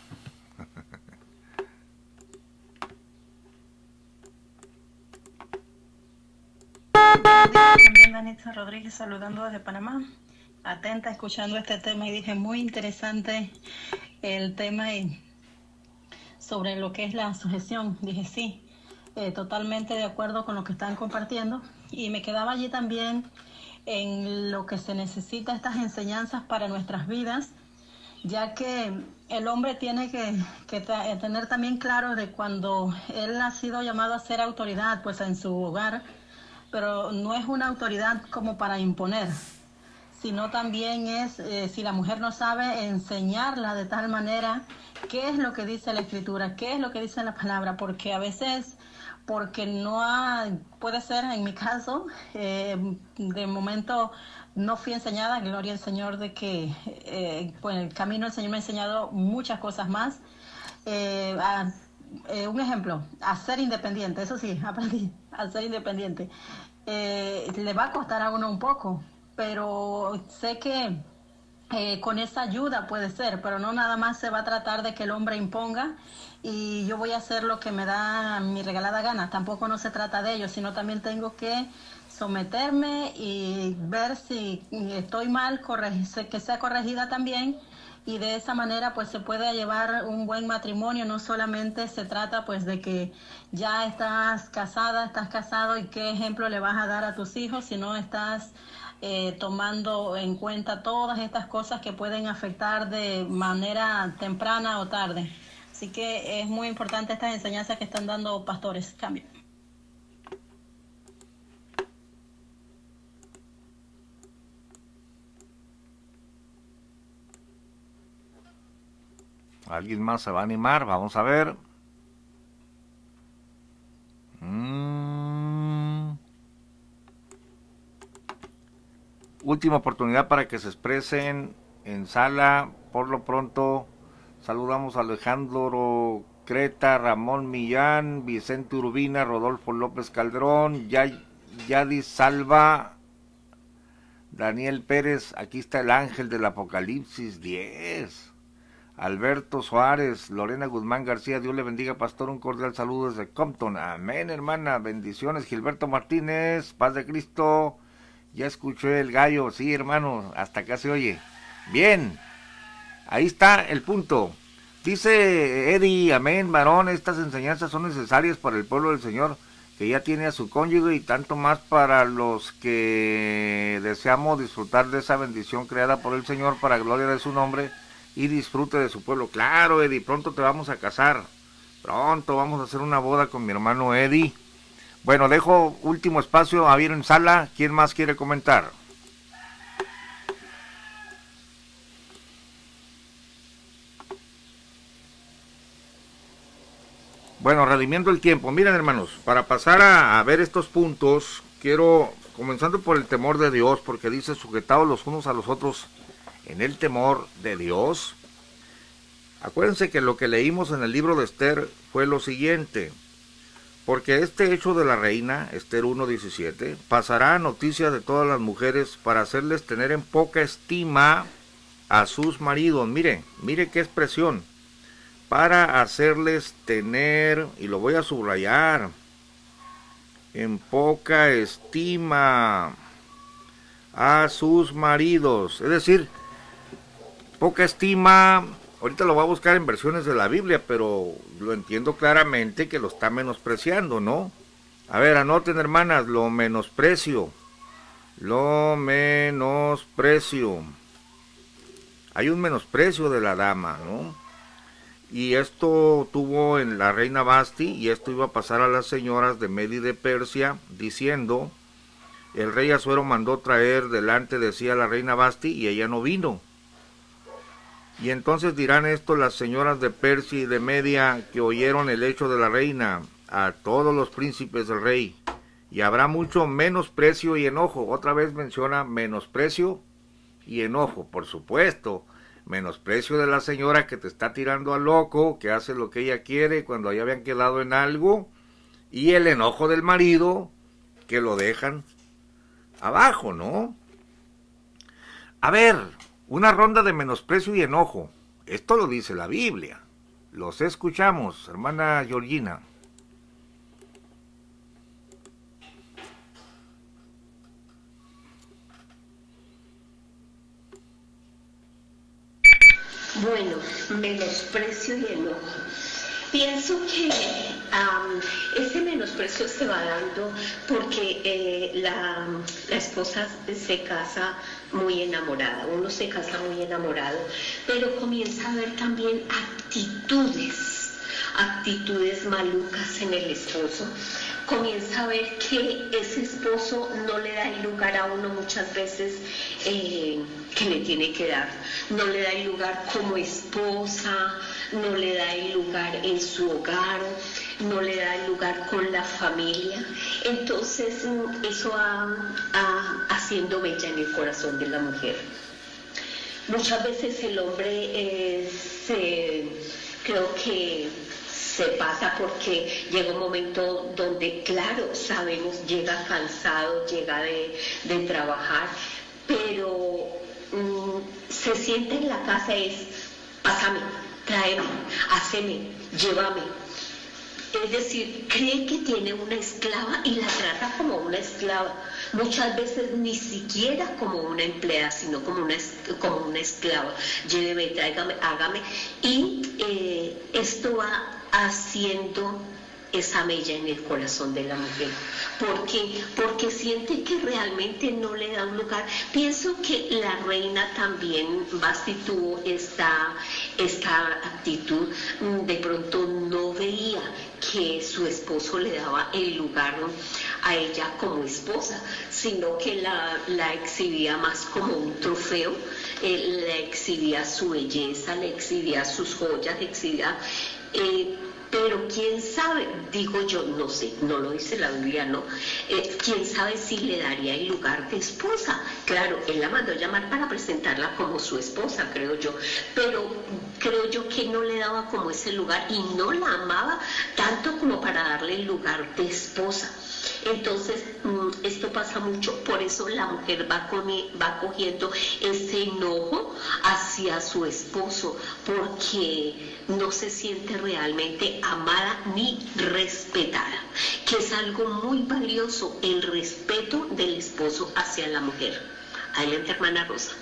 También Danitza Rodríguez saludando desde Panamá, atenta escuchando este tema, y dije muy interesante el tema y sobre lo que es la sujeción. Dije sí, eh, totalmente de acuerdo con lo que están compartiendo, y me quedaba allí también en lo que se necesita estas enseñanzas para nuestras vidas, ya que el hombre tiene que, que tener también claro de cuando él ha sido llamado a ser autoridad pues en su hogar, pero no es una autoridad como para imponer, sino también es, eh, si la mujer no sabe, enseñarla de tal manera qué es lo que dice la Escritura, qué es lo que dice la palabra, porque a veces, porque no ha, puede ser en mi caso, eh, de momento no fui enseñada, gloria al Señor, de que eh, pues el camino del Señor me ha enseñado muchas cosas más. Eh, a, eh, un ejemplo, a ser independiente, eso sí, aprendí a ser independiente. Eh, le va a costar a uno un poco, pero sé que eh, con esa ayuda puede ser, pero no nada más se va a tratar de que el hombre imponga y yo voy a hacer lo que me da mi regalada gana. Tampoco no se trata de ello, sino también tengo que someterme y ver si estoy mal, corregir, que sea corregida también, y de esa manera pues se puede llevar un buen matrimonio. No solamente se trata pues de que ya estás casada, estás casado y qué ejemplo le vas a dar a tus hijos, sino estás eh, tomando en cuenta todas estas cosas que pueden afectar de manera temprana o tarde. Así que es muy importante estas enseñanzas que están dando pastores. Cambio. ¿Alguien más se va a animar? Vamos a ver. Mm. Última oportunidad para que se expresen en sala. Por lo pronto, saludamos a Alejandro Creta, Ramón Millán, Vicente Urbina, Rodolfo López Calderón, Yadis Salva, Daniel Pérez. Aquí está el ángel del Apocalipsis diez. Alberto Suárez, Lorena Guzmán García, Dios le bendiga, pastor, un cordial saludo desde Compton. Amén, hermana, bendiciones. Gilberto Martínez, paz de Cristo. Ya escuché el gallo, sí, hermano, hasta acá se oye. Bien, ahí está el punto. Dice Eddie, amén, varón, estas enseñanzas son necesarias para el pueblo del Señor, que ya tiene a su cónyuge, y tanto más para los que deseamos disfrutar de esa bendición creada por el Señor para gloria de su nombre y disfrute de su pueblo. Claro, Eddie, pronto te vamos a casar, pronto vamos a hacer una boda con mi hermano Eddie. Bueno, dejo último espacio a ver en sala. ¿Quién más quiere comentar? Bueno, redimiendo el tiempo. Miren, hermanos, para pasar a, a ver estos puntos, quiero, comenzando por el temor de Dios, porque dice, sujetados los unos a los otros en el temor de Dios. Acuérdense que lo que leímos en el libro de Esther fue lo siguiente: porque este hecho de la reina, Esther uno diecisiete, pasará a noticia de todas las mujeres para hacerles tener en poca estima a sus maridos. Mire, mire qué expresión. Para hacerles tener, y lo voy a subrayar, en poca estima a sus maridos. Es decir, poca estima, ahorita lo voy a buscar en versiones de la Biblia, pero lo entiendo claramente que lo está menospreciando, ¿no? A ver, anoten, hermanas, lo menosprecio, lo menosprecio. Hay un menosprecio de la dama, ¿no? Y esto tuvo en la reina Basti, y esto iba a pasar a las señoras de Media y de Persia, diciendo, el rey Asuero mandó traer delante de sí a la reina Basti, y ella no vino. Y entonces dirán esto las señoras de Persia y de Media, que oyeron el hecho de la reina, a todos los príncipes del rey, y habrá mucho menosprecio y enojo. Otra vez menciona menosprecio y enojo, por supuesto. Menosprecio de la señora que te está tirando a loco, que hace lo que ella quiere cuando ya habían quedado en algo, y el enojo del marido, que lo dejan abajo, ¿no? A ver, una ronda de menosprecio y enojo. Esto lo dice la Biblia. Los escuchamos, hermana Georgina. Bueno, menosprecio y enojo. Pienso que um, ese menosprecio se va dando porque eh, la, la esposa se casa muy enamorada, uno se casa muy enamorado, pero comienza a ver también actitudes, actitudes malucas en el esposo. Comienza a ver que ese esposo no le da el lugar a uno muchas veces eh, que le tiene que dar. No le da el lugar como esposa, no le da el lugar en su hogar, no le da el lugar con la familia. Entonces eso va, va haciendo mella en el corazón de la mujer. Muchas veces el hombre eh, se, creo que se pasa porque llega un momento donde, claro, sabemos, llega cansado, llega de, de trabajar, pero mmm, se siente en la casa es, pásame, tráeme, haceme, llévame. Es decir, cree que tiene una esclava y la trata como una esclava. Muchas veces ni siquiera como una empleada, sino como una, como una esclava. Lléveme, tráigame, hágame. Y eh, esto va haciendo esa mella en el corazón de la mujer. ¿Por qué? Porque siente que realmente no le da un lugar. Pienso que la reina también, Basti, tuvo esta, esta actitud. De pronto no veía que su esposo le daba el lugar a ella como esposa, sino que la, la exhibía más como un trofeo. Eh, le exhibía su belleza, le exhibía sus joyas, le exhibía... Eh, pero quién sabe, digo yo, no sé, no lo dice la Biblia, no, eh, quién sabe si le daría el lugar de esposa. Claro, él la mandó a llamar para presentarla como su esposa, creo yo, pero creo yo que no le daba como ese lugar y no la amaba tanto como para darle el lugar de esposa. Entonces, esto pasa mucho, por eso la mujer va, con, va cogiendo ese enojo hacia su esposo, porque no se siente realmente amada ni respetada, que es algo muy valioso, el respeto del esposo hacia la mujer. Adelante, hermana Rosa.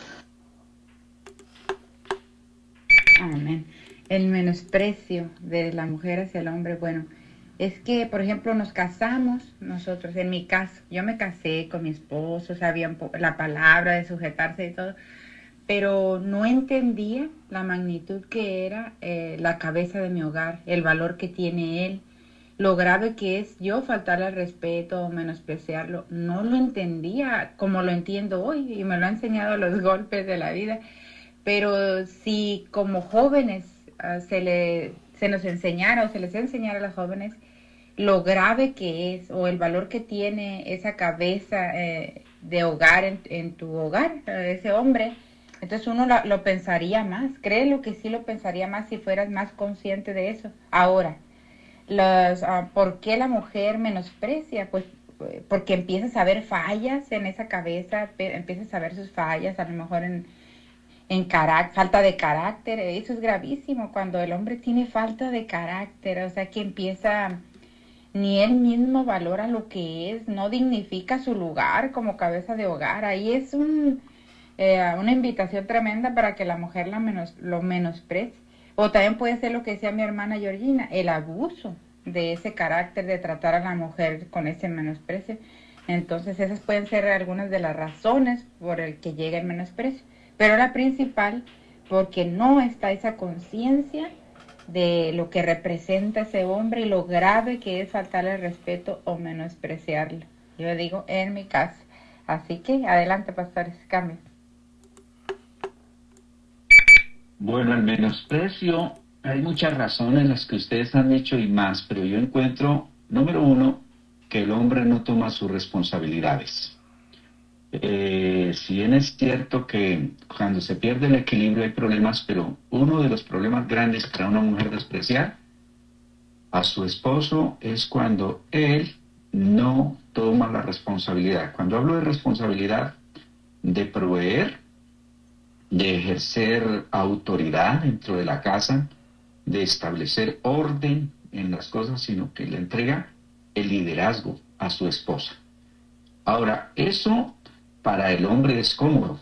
Amén. El menosprecio de la mujer hacia el hombre, bueno, es que, por ejemplo, nos casamos nosotros, en mi caso, yo me casé con mi esposo, sabía la palabra de sujetarse y todo, pero no entendía la magnitud que era eh, la cabeza de mi hogar, el valor que tiene él, lo grave que es yo faltarle al respeto o menospreciarlo. No lo entendía como lo entiendo hoy y me lo han enseñado los golpes de la vida. Pero si como jóvenes uh, se, le, se nos enseñara o se les enseñara a los jóvenes lo grave que es o el valor que tiene esa cabeza eh, de hogar en, en tu hogar, ese hombre, entonces uno lo, lo pensaría más. Créelo que sí lo pensaría más si fueras más consciente de eso. Ahora, los, uh, ¿por qué la mujer menosprecia? Pues porque empiezas a ver fallas en esa cabeza, empiezas a ver sus fallas, a lo mejor en en carácter, falta de carácter. Eso es gravísimo cuando el hombre tiene falta de carácter, o sea que empieza, ni él mismo valora lo que es, no dignifica su lugar como cabeza de hogar. Ahí es un, eh, una invitación tremenda para que la mujer la menos, lo menosprecie. O también puede ser lo que decía mi hermana Georgina, el abuso de ese carácter de tratar a la mujer con ese menosprecio. Entonces esas pueden ser algunas de las razones por el que llega el menosprecio. Pero la principal, porque no está esa conciencia de lo que representa ese hombre y lo grave que es faltarle el respeto o menospreciarlo. Yo digo, en mi caso. Así que, adelante, pastores, cambio. Bueno, el menosprecio, hay muchas razones las que ustedes han dicho y más, pero yo encuentro, número uno, que el hombre no toma sus responsabilidades. Eh, si bien es cierto que cuando se pierde el equilibrio hay problemas, pero uno de los problemas grandes para una mujer despreciar a su esposo es cuando él no toma la responsabilidad. Cuando hablo de responsabilidad, de proveer, de ejercer autoridad dentro de la casa, de establecer orden en las cosas, sino que le entrega el liderazgo a su esposa. Ahora, eso para el hombre es cómodo,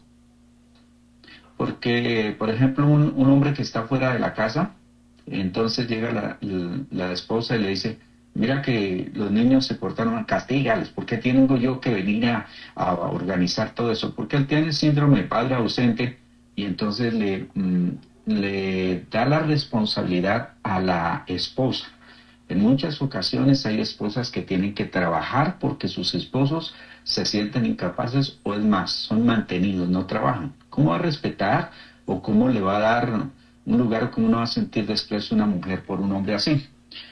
porque, por ejemplo, un, un hombre que está fuera de la casa, entonces llega la, la, la esposa y le dice, mira que los niños se portaron, castígales, ¿por qué tengo yo que venir a, a organizar todo eso? Porque él tiene síndrome de padre ausente, y entonces le, mm, le da la responsabilidad a la esposa. En muchas ocasiones hay esposas que tienen que trabajar porque sus esposos se sienten incapaces o es más, son mantenidos, no trabajan. ¿Cómo va a respetar o cómo le va a dar un lugar, cómo no va a sentir desprecio una mujer por un hombre así?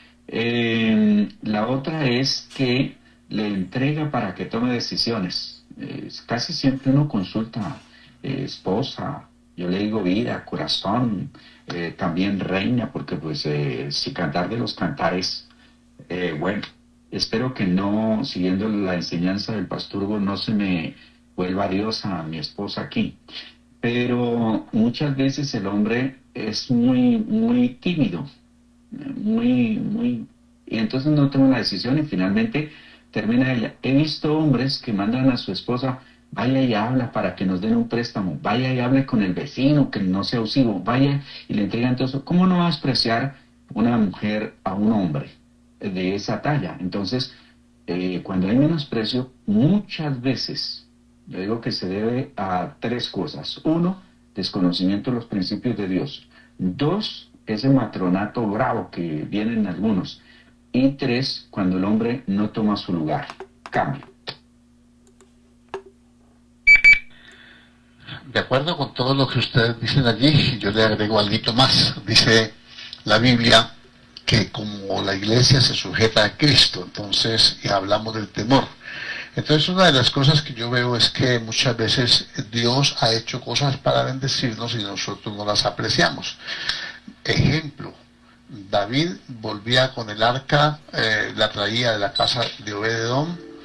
Eh, la otra es que le entrega para que tome decisiones. Eh, casi siempre uno consulta eh, esposa, yo le digo vida, corazón, eh, también reina, porque pues eh, si cantar de los cantares, eh, bueno, espero que no, siguiendo la enseñanza del pastor Hugo, no se me vuelva diosa a mi esposa aquí. Pero muchas veces el hombre es muy, muy tímido, muy, muy, y entonces no toma una decisión y finalmente termina ella. He visto hombres que mandan a su esposa, vaya y habla para que nos den un préstamo, vaya y hable con el vecino que no sea abusivo, vaya y le entregan todo eso. ¿Cómo no va a despreciar una mujer a un hombre de esa talla? Entonces, eh, cuando hay menosprecio, muchas veces, yo digo que se debe a tres cosas. Uno, desconocimiento de los principios de Dios. Dos, ese matronato bravo que vienen algunos. Y tres, cuando el hombre no toma su lugar. Cambio. De acuerdo con todo lo que ustedes dicen allí, yo le agrego algo más. Dice la Biblia que como la iglesia se sujeta a Cristo, entonces y hablamos del temor. Entonces una de las cosas que yo veo es que muchas veces Dios ha hecho cosas para bendecirnos y nosotros no las apreciamos. Ejemplo, David volvía con el arca, eh, la traía de la casa de Obed-Edom,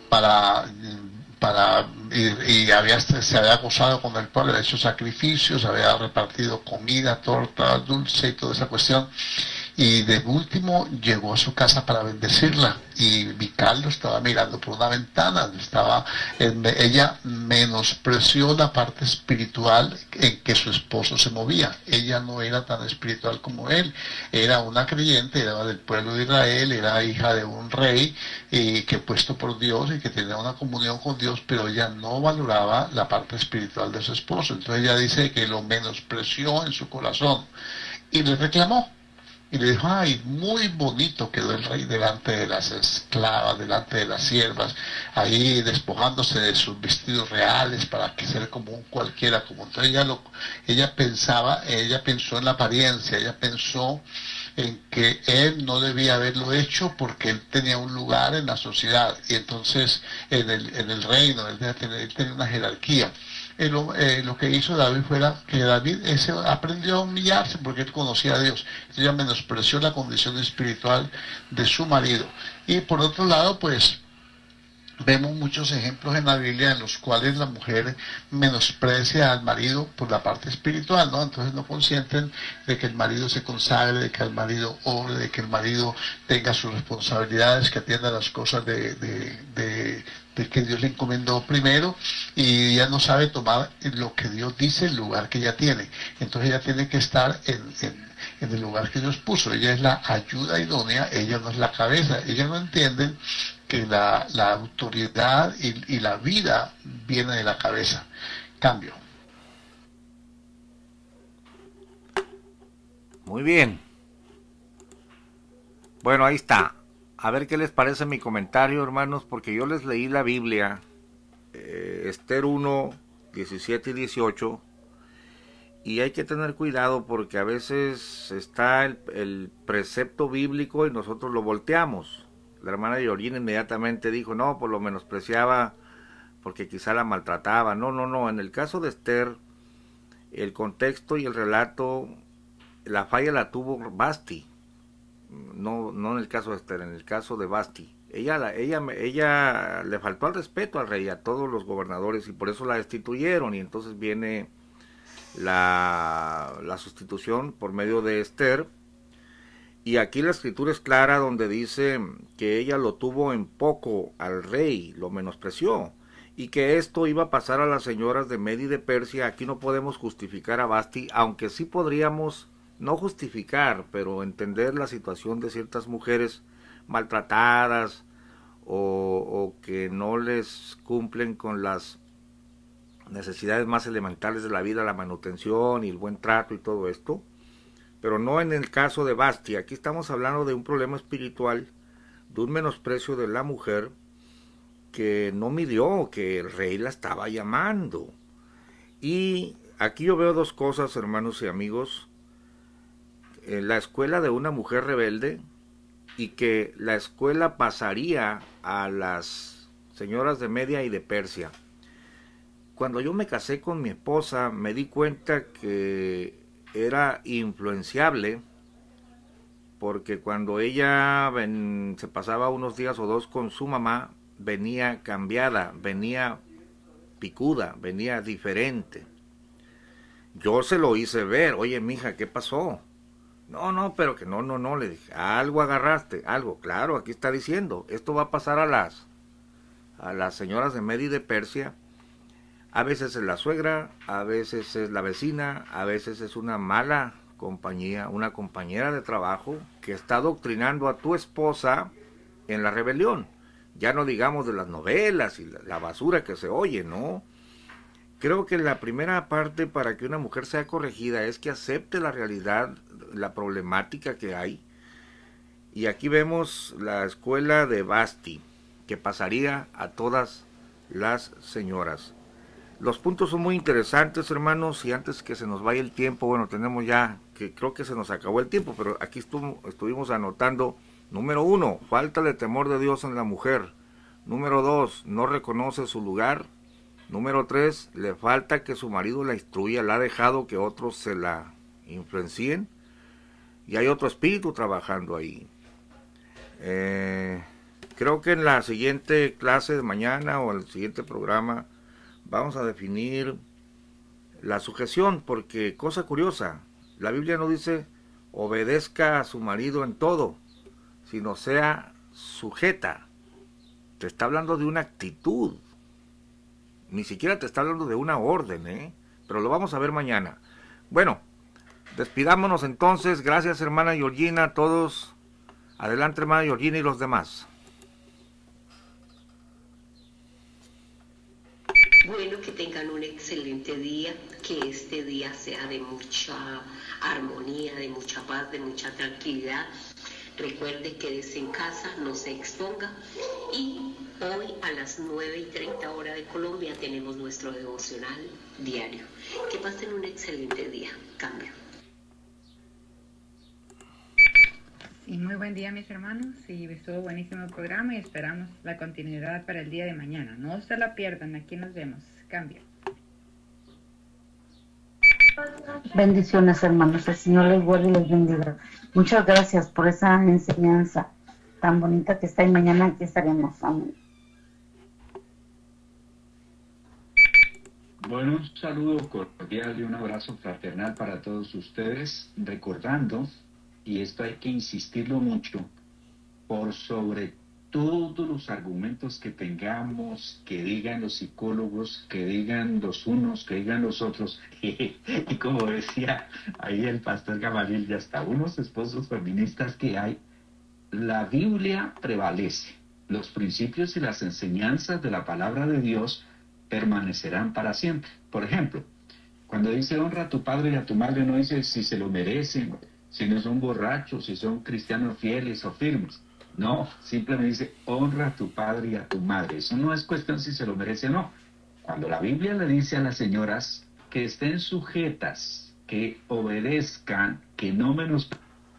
para... para y, y había, se había gozado con el pueblo, había hecho sacrificios, había repartido comida, torta, dulce y toda esa cuestión. Y de último llegó a su casa para bendecirla, y Mical lo estaba mirando por una ventana. Estaba, ella menospreció la parte espiritual en que su esposo se movía. Ella no era tan espiritual como él, era una creyente, era del pueblo de Israel, era hija de un rey y que puesto por Dios y que tenía una comunión con Dios, pero ella no valoraba la parte espiritual de su esposo. Entonces ella dice que lo menospreció en su corazón y le reclamó. Y le dijo, ay, muy bonito quedó el rey delante de las esclavas, delante de las siervas, ahí despojándose de sus vestidos reales para que ser como un cualquiera. Como entonces ella, lo, ella pensaba, ella pensó en la apariencia, ella pensó en que él no debía haberlo hecho porque él tenía un lugar en la sociedad, y entonces en el, en el reino, él tenía, él tenía una jerarquía. Eh, lo, eh, lo que hizo David fuera que David ese, aprendió a humillarse porque él conocía a Dios. Ella menospreció la condición espiritual de su marido. Y por otro lado, pues vemos muchos ejemplos en la Biblia en los cuales la mujer menosprecia al marido por la parte espiritual, ¿no? Entonces no consienten de que el marido se consagre, de que el marido ore, de que el marido tenga sus responsabilidades, que atienda las cosas de, de, de, de que Dios le encomendó primero, y ella no sabe tomar lo que Dios dice, el lugar que ella tiene. Entonces ella tiene que estar en, en en el lugar que Dios puso. Ella es la ayuda idónea, ella no es la cabeza. Ellas no entienden que la, la autoridad y, y la vida viene de la cabeza. Cambio. Muy bien. Bueno, ahí está. A ver qué les parece mi comentario, hermanos, porque yo les leí la Biblia, eh, Esther uno, diecisiete y dieciocho, y hay que tener cuidado porque a veces está el, el precepto bíblico y nosotros lo volteamos. La hermana Yorina inmediatamente dijo, no, pues lo menospreciaba porque quizá la maltrataba. No, no, no, en el caso de Esther, el contexto y el relato, la falla la tuvo Vasti. No, no en el caso de Esther, en el caso de Vasti. Ella, la, ella, ella le faltó al respeto al rey, a todos los gobernadores, y por eso la destituyeron, y entonces viene la, la sustitución por medio de Esther. Y aquí la escritura es clara donde dice que ella lo tuvo en poco al rey, lo menospreció, y que esto iba a pasar a las señoras de Media y de Persia. Aquí no podemos justificar a Vasti, aunque sí podríamos no justificar, pero entender la situación de ciertas mujeres maltratadas o, o que no les cumplen con las necesidades más elementales de la vida, la manutención y el buen trato y todo esto, pero no en el caso de Vasti. Aquí estamos hablando de un problema espiritual, de un menosprecio de la mujer que no midió que el rey la estaba llamando. Y aquí yo veo dos cosas, hermanos y amigos: en la escuela de una mujer rebelde, y que la escuela pasaría a las señoras de Media y de Persia. Cuando yo me casé con mi esposa, me di cuenta que era influenciable, porque cuando ella ven, se pasaba unos días o dos con su mamá, venía cambiada, venía picuda, venía diferente. Yo se lo hice ver, oye mija, ¿qué pasó? No, no, pero que no, no, no, le dije, algo agarraste, algo, claro, aquí está diciendo, esto va a pasar a las, a las señoras de Media y de Persia. A veces es la suegra, a veces es la vecina, a veces es una mala compañía, una compañera de trabajo que está adoctrinando a tu esposa en la rebelión. Ya no digamos de las novelas y la, la basura que se oye, ¿no? Creo que la primera parte para que una mujer sea corregida es que acepte la realidad, la problemática que hay. Y aquí vemos la escuela de Vasti, que pasaría a todas las señoras. Los puntos son muy interesantes, hermanos, y antes que se nos vaya el tiempo, bueno, tenemos ya, que creo que se nos acabó el tiempo, pero aquí estuvo, estuvimos anotando. Número uno, falta de temor de Dios en la mujer. Número dos, no reconoce su lugar. Número tres, le falta que su marido la instruya, la ha dejado que otros se la influencien. Y hay otro espíritu trabajando ahí. Eh, creo que en la siguiente clase de mañana o en el siguiente programa vamos a definir la sujeción, porque cosa curiosa, la Biblia no dice obedezca a su marido en todo, sino sea sujeta. Te está hablando de una actitud, ni siquiera te está hablando de una orden, ¿eh? Pero lo vamos a ver mañana. Bueno, despidámonos entonces. Gracias, hermana Georgina, a todos. Adelante, hermana Georgina y los demás. Bueno, que tengan un excelente día, que este día sea de mucha armonía, de mucha paz, de mucha tranquilidad. Recuerde que desde en casa, no se exponga. Y hoy a las nueve y treinta hora de Colombia tenemos nuestro devocional diario. Que pasen un excelente día. Cambio. Sí, muy buen día, mis hermanos. Sí, estuvo buenísimo el programa y esperamos la continuidad para el día de mañana. No se la pierdan, aquí nos vemos. Cambio. Bendiciones, hermanos. El Señor les guarde y les bendiga. Muchas gracias por esa enseñanza tan bonita que está, y mañana aquí estaremos. Amén. Bueno, un saludo cordial y un abrazo fraternal para todos ustedes, recordando, y esto hay que insistirlo mucho, por sobre todos los argumentos que tengamos, que digan los psicólogos, que digan los unos, que digan los otros, y como decía ahí el pastor Gamaliel, y hasta unos esposos feministas que hay, la Biblia prevalece, los principios y las enseñanzas de la palabra de Dios permanecerán para siempre. Por ejemplo, cuando dice honra a tu padre y a tu madre, no dice si se lo merecen, si no son borrachos, si son cristianos fieles o firmes. No, simplemente dice honra a tu padre y a tu madre. Eso no es cuestión si se lo merece o no. Cuando la Biblia le dice a las señoras que estén sujetas, que obedezcan, que no menos...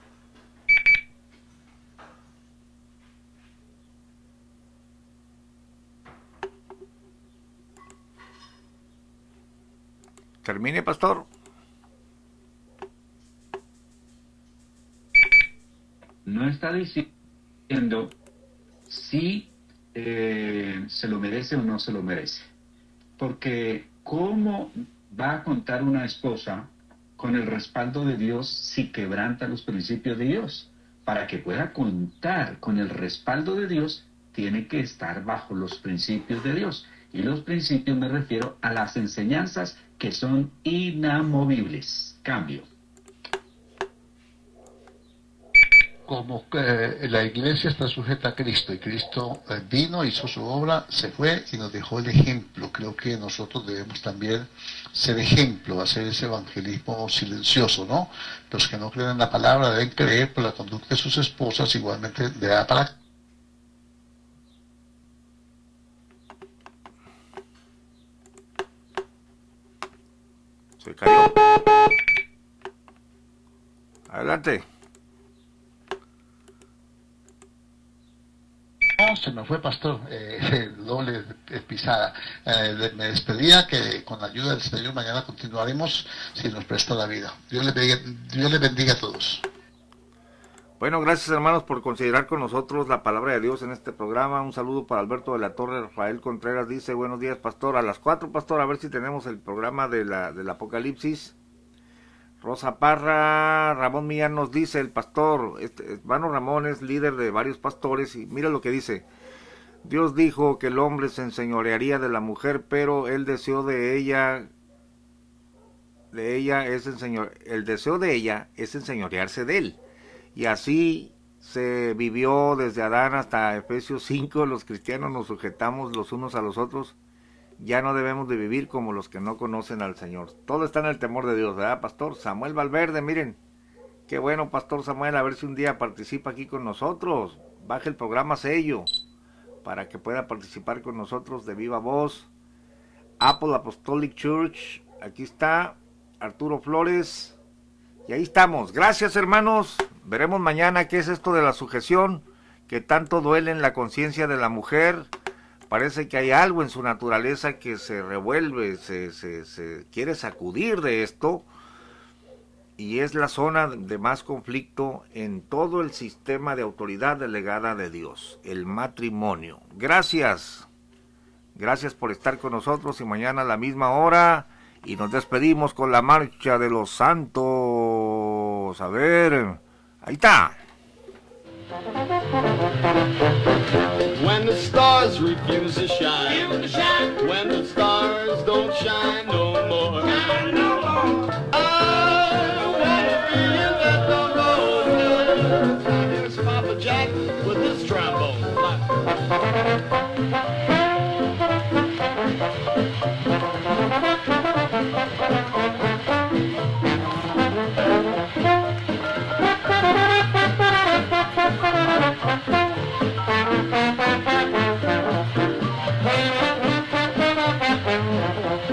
Termine, pastor. No está diciendo si eh, se lo merece o no se lo merece. Porque ¿cómo va a contar una esposa con el respaldo de Dios si quebranta los principios de Dios? Para que pueda contar con el respaldo de Dios, tiene que estar bajo los principios de Dios. Y los principios me refiero a las enseñanzas que son inamovibles. Cambio. Como que la iglesia está sujeta a Cristo y Cristo eh, vino, hizo su obra, se fue y nos dejó el ejemplo. Creo que nosotros debemos también ser ejemplo, hacer ese evangelismo silencioso, ¿no? Los que no creen en la palabra deben creer por la conducta de sus esposas, igualmente de la para. Se cayó. Adelante. No, se me fue, pastor, eh, doble pisada. Eh, me despedía que con la ayuda del Señor mañana continuaremos si nos presta la vida. Dios les bendiga, Dios les bendiga a todos. Bueno, gracias hermanos por considerar con nosotros la palabra de Dios en este programa. Un saludo para Alberto de la Torre. Rafael Contreras dice, buenos días, pastor. A las cuatro, pastor, a ver si tenemos el programa de la del Apocalipsis. Rosa Parra, Ramón Millán nos dice, el pastor, este, hermano Ramón es líder de varios pastores, y mira lo que dice. Dios dijo que el hombre se enseñorearía de la mujer, pero el deseo de ella, de ella es enseñor, el deseo de ella es enseñorearse de él. Y así se vivió desde Adán hasta Efesios cinco, los cristianos nos sujetamos los unos a los otros. Ya no debemos de vivir como los que no conocen al Señor. Todo está en el temor de Dios, ¿verdad, pastor? Samuel Valverde, miren, qué bueno, pastor Samuel, a ver si un día participa aquí con nosotros. Baje el programa Sello para que pueda participar con nosotros de viva voz. Apple Apostolic Church, aquí está Arturo Flores. Y ahí estamos. Gracias, hermanos. Veremos mañana qué es esto de la sujeción, que tanto duele en la conciencia de la mujer. Parece que hay algo en su naturaleza que se revuelve, se, se, se quiere sacudir de esto. y es la zona de más conflicto en todo el sistema de autoridad delegada de Dios, el matrimonio. Gracias, gracias por estar con nosotros y mañana a la misma hora, y nos despedimos con la marcha de los santos. A ver, ahí está. When the stars refuse to shine, when the stars don't shine no more, shine no more. I wanna be in that trombone. Here's Papa Jack with his trombone.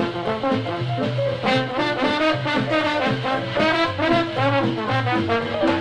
Thank you.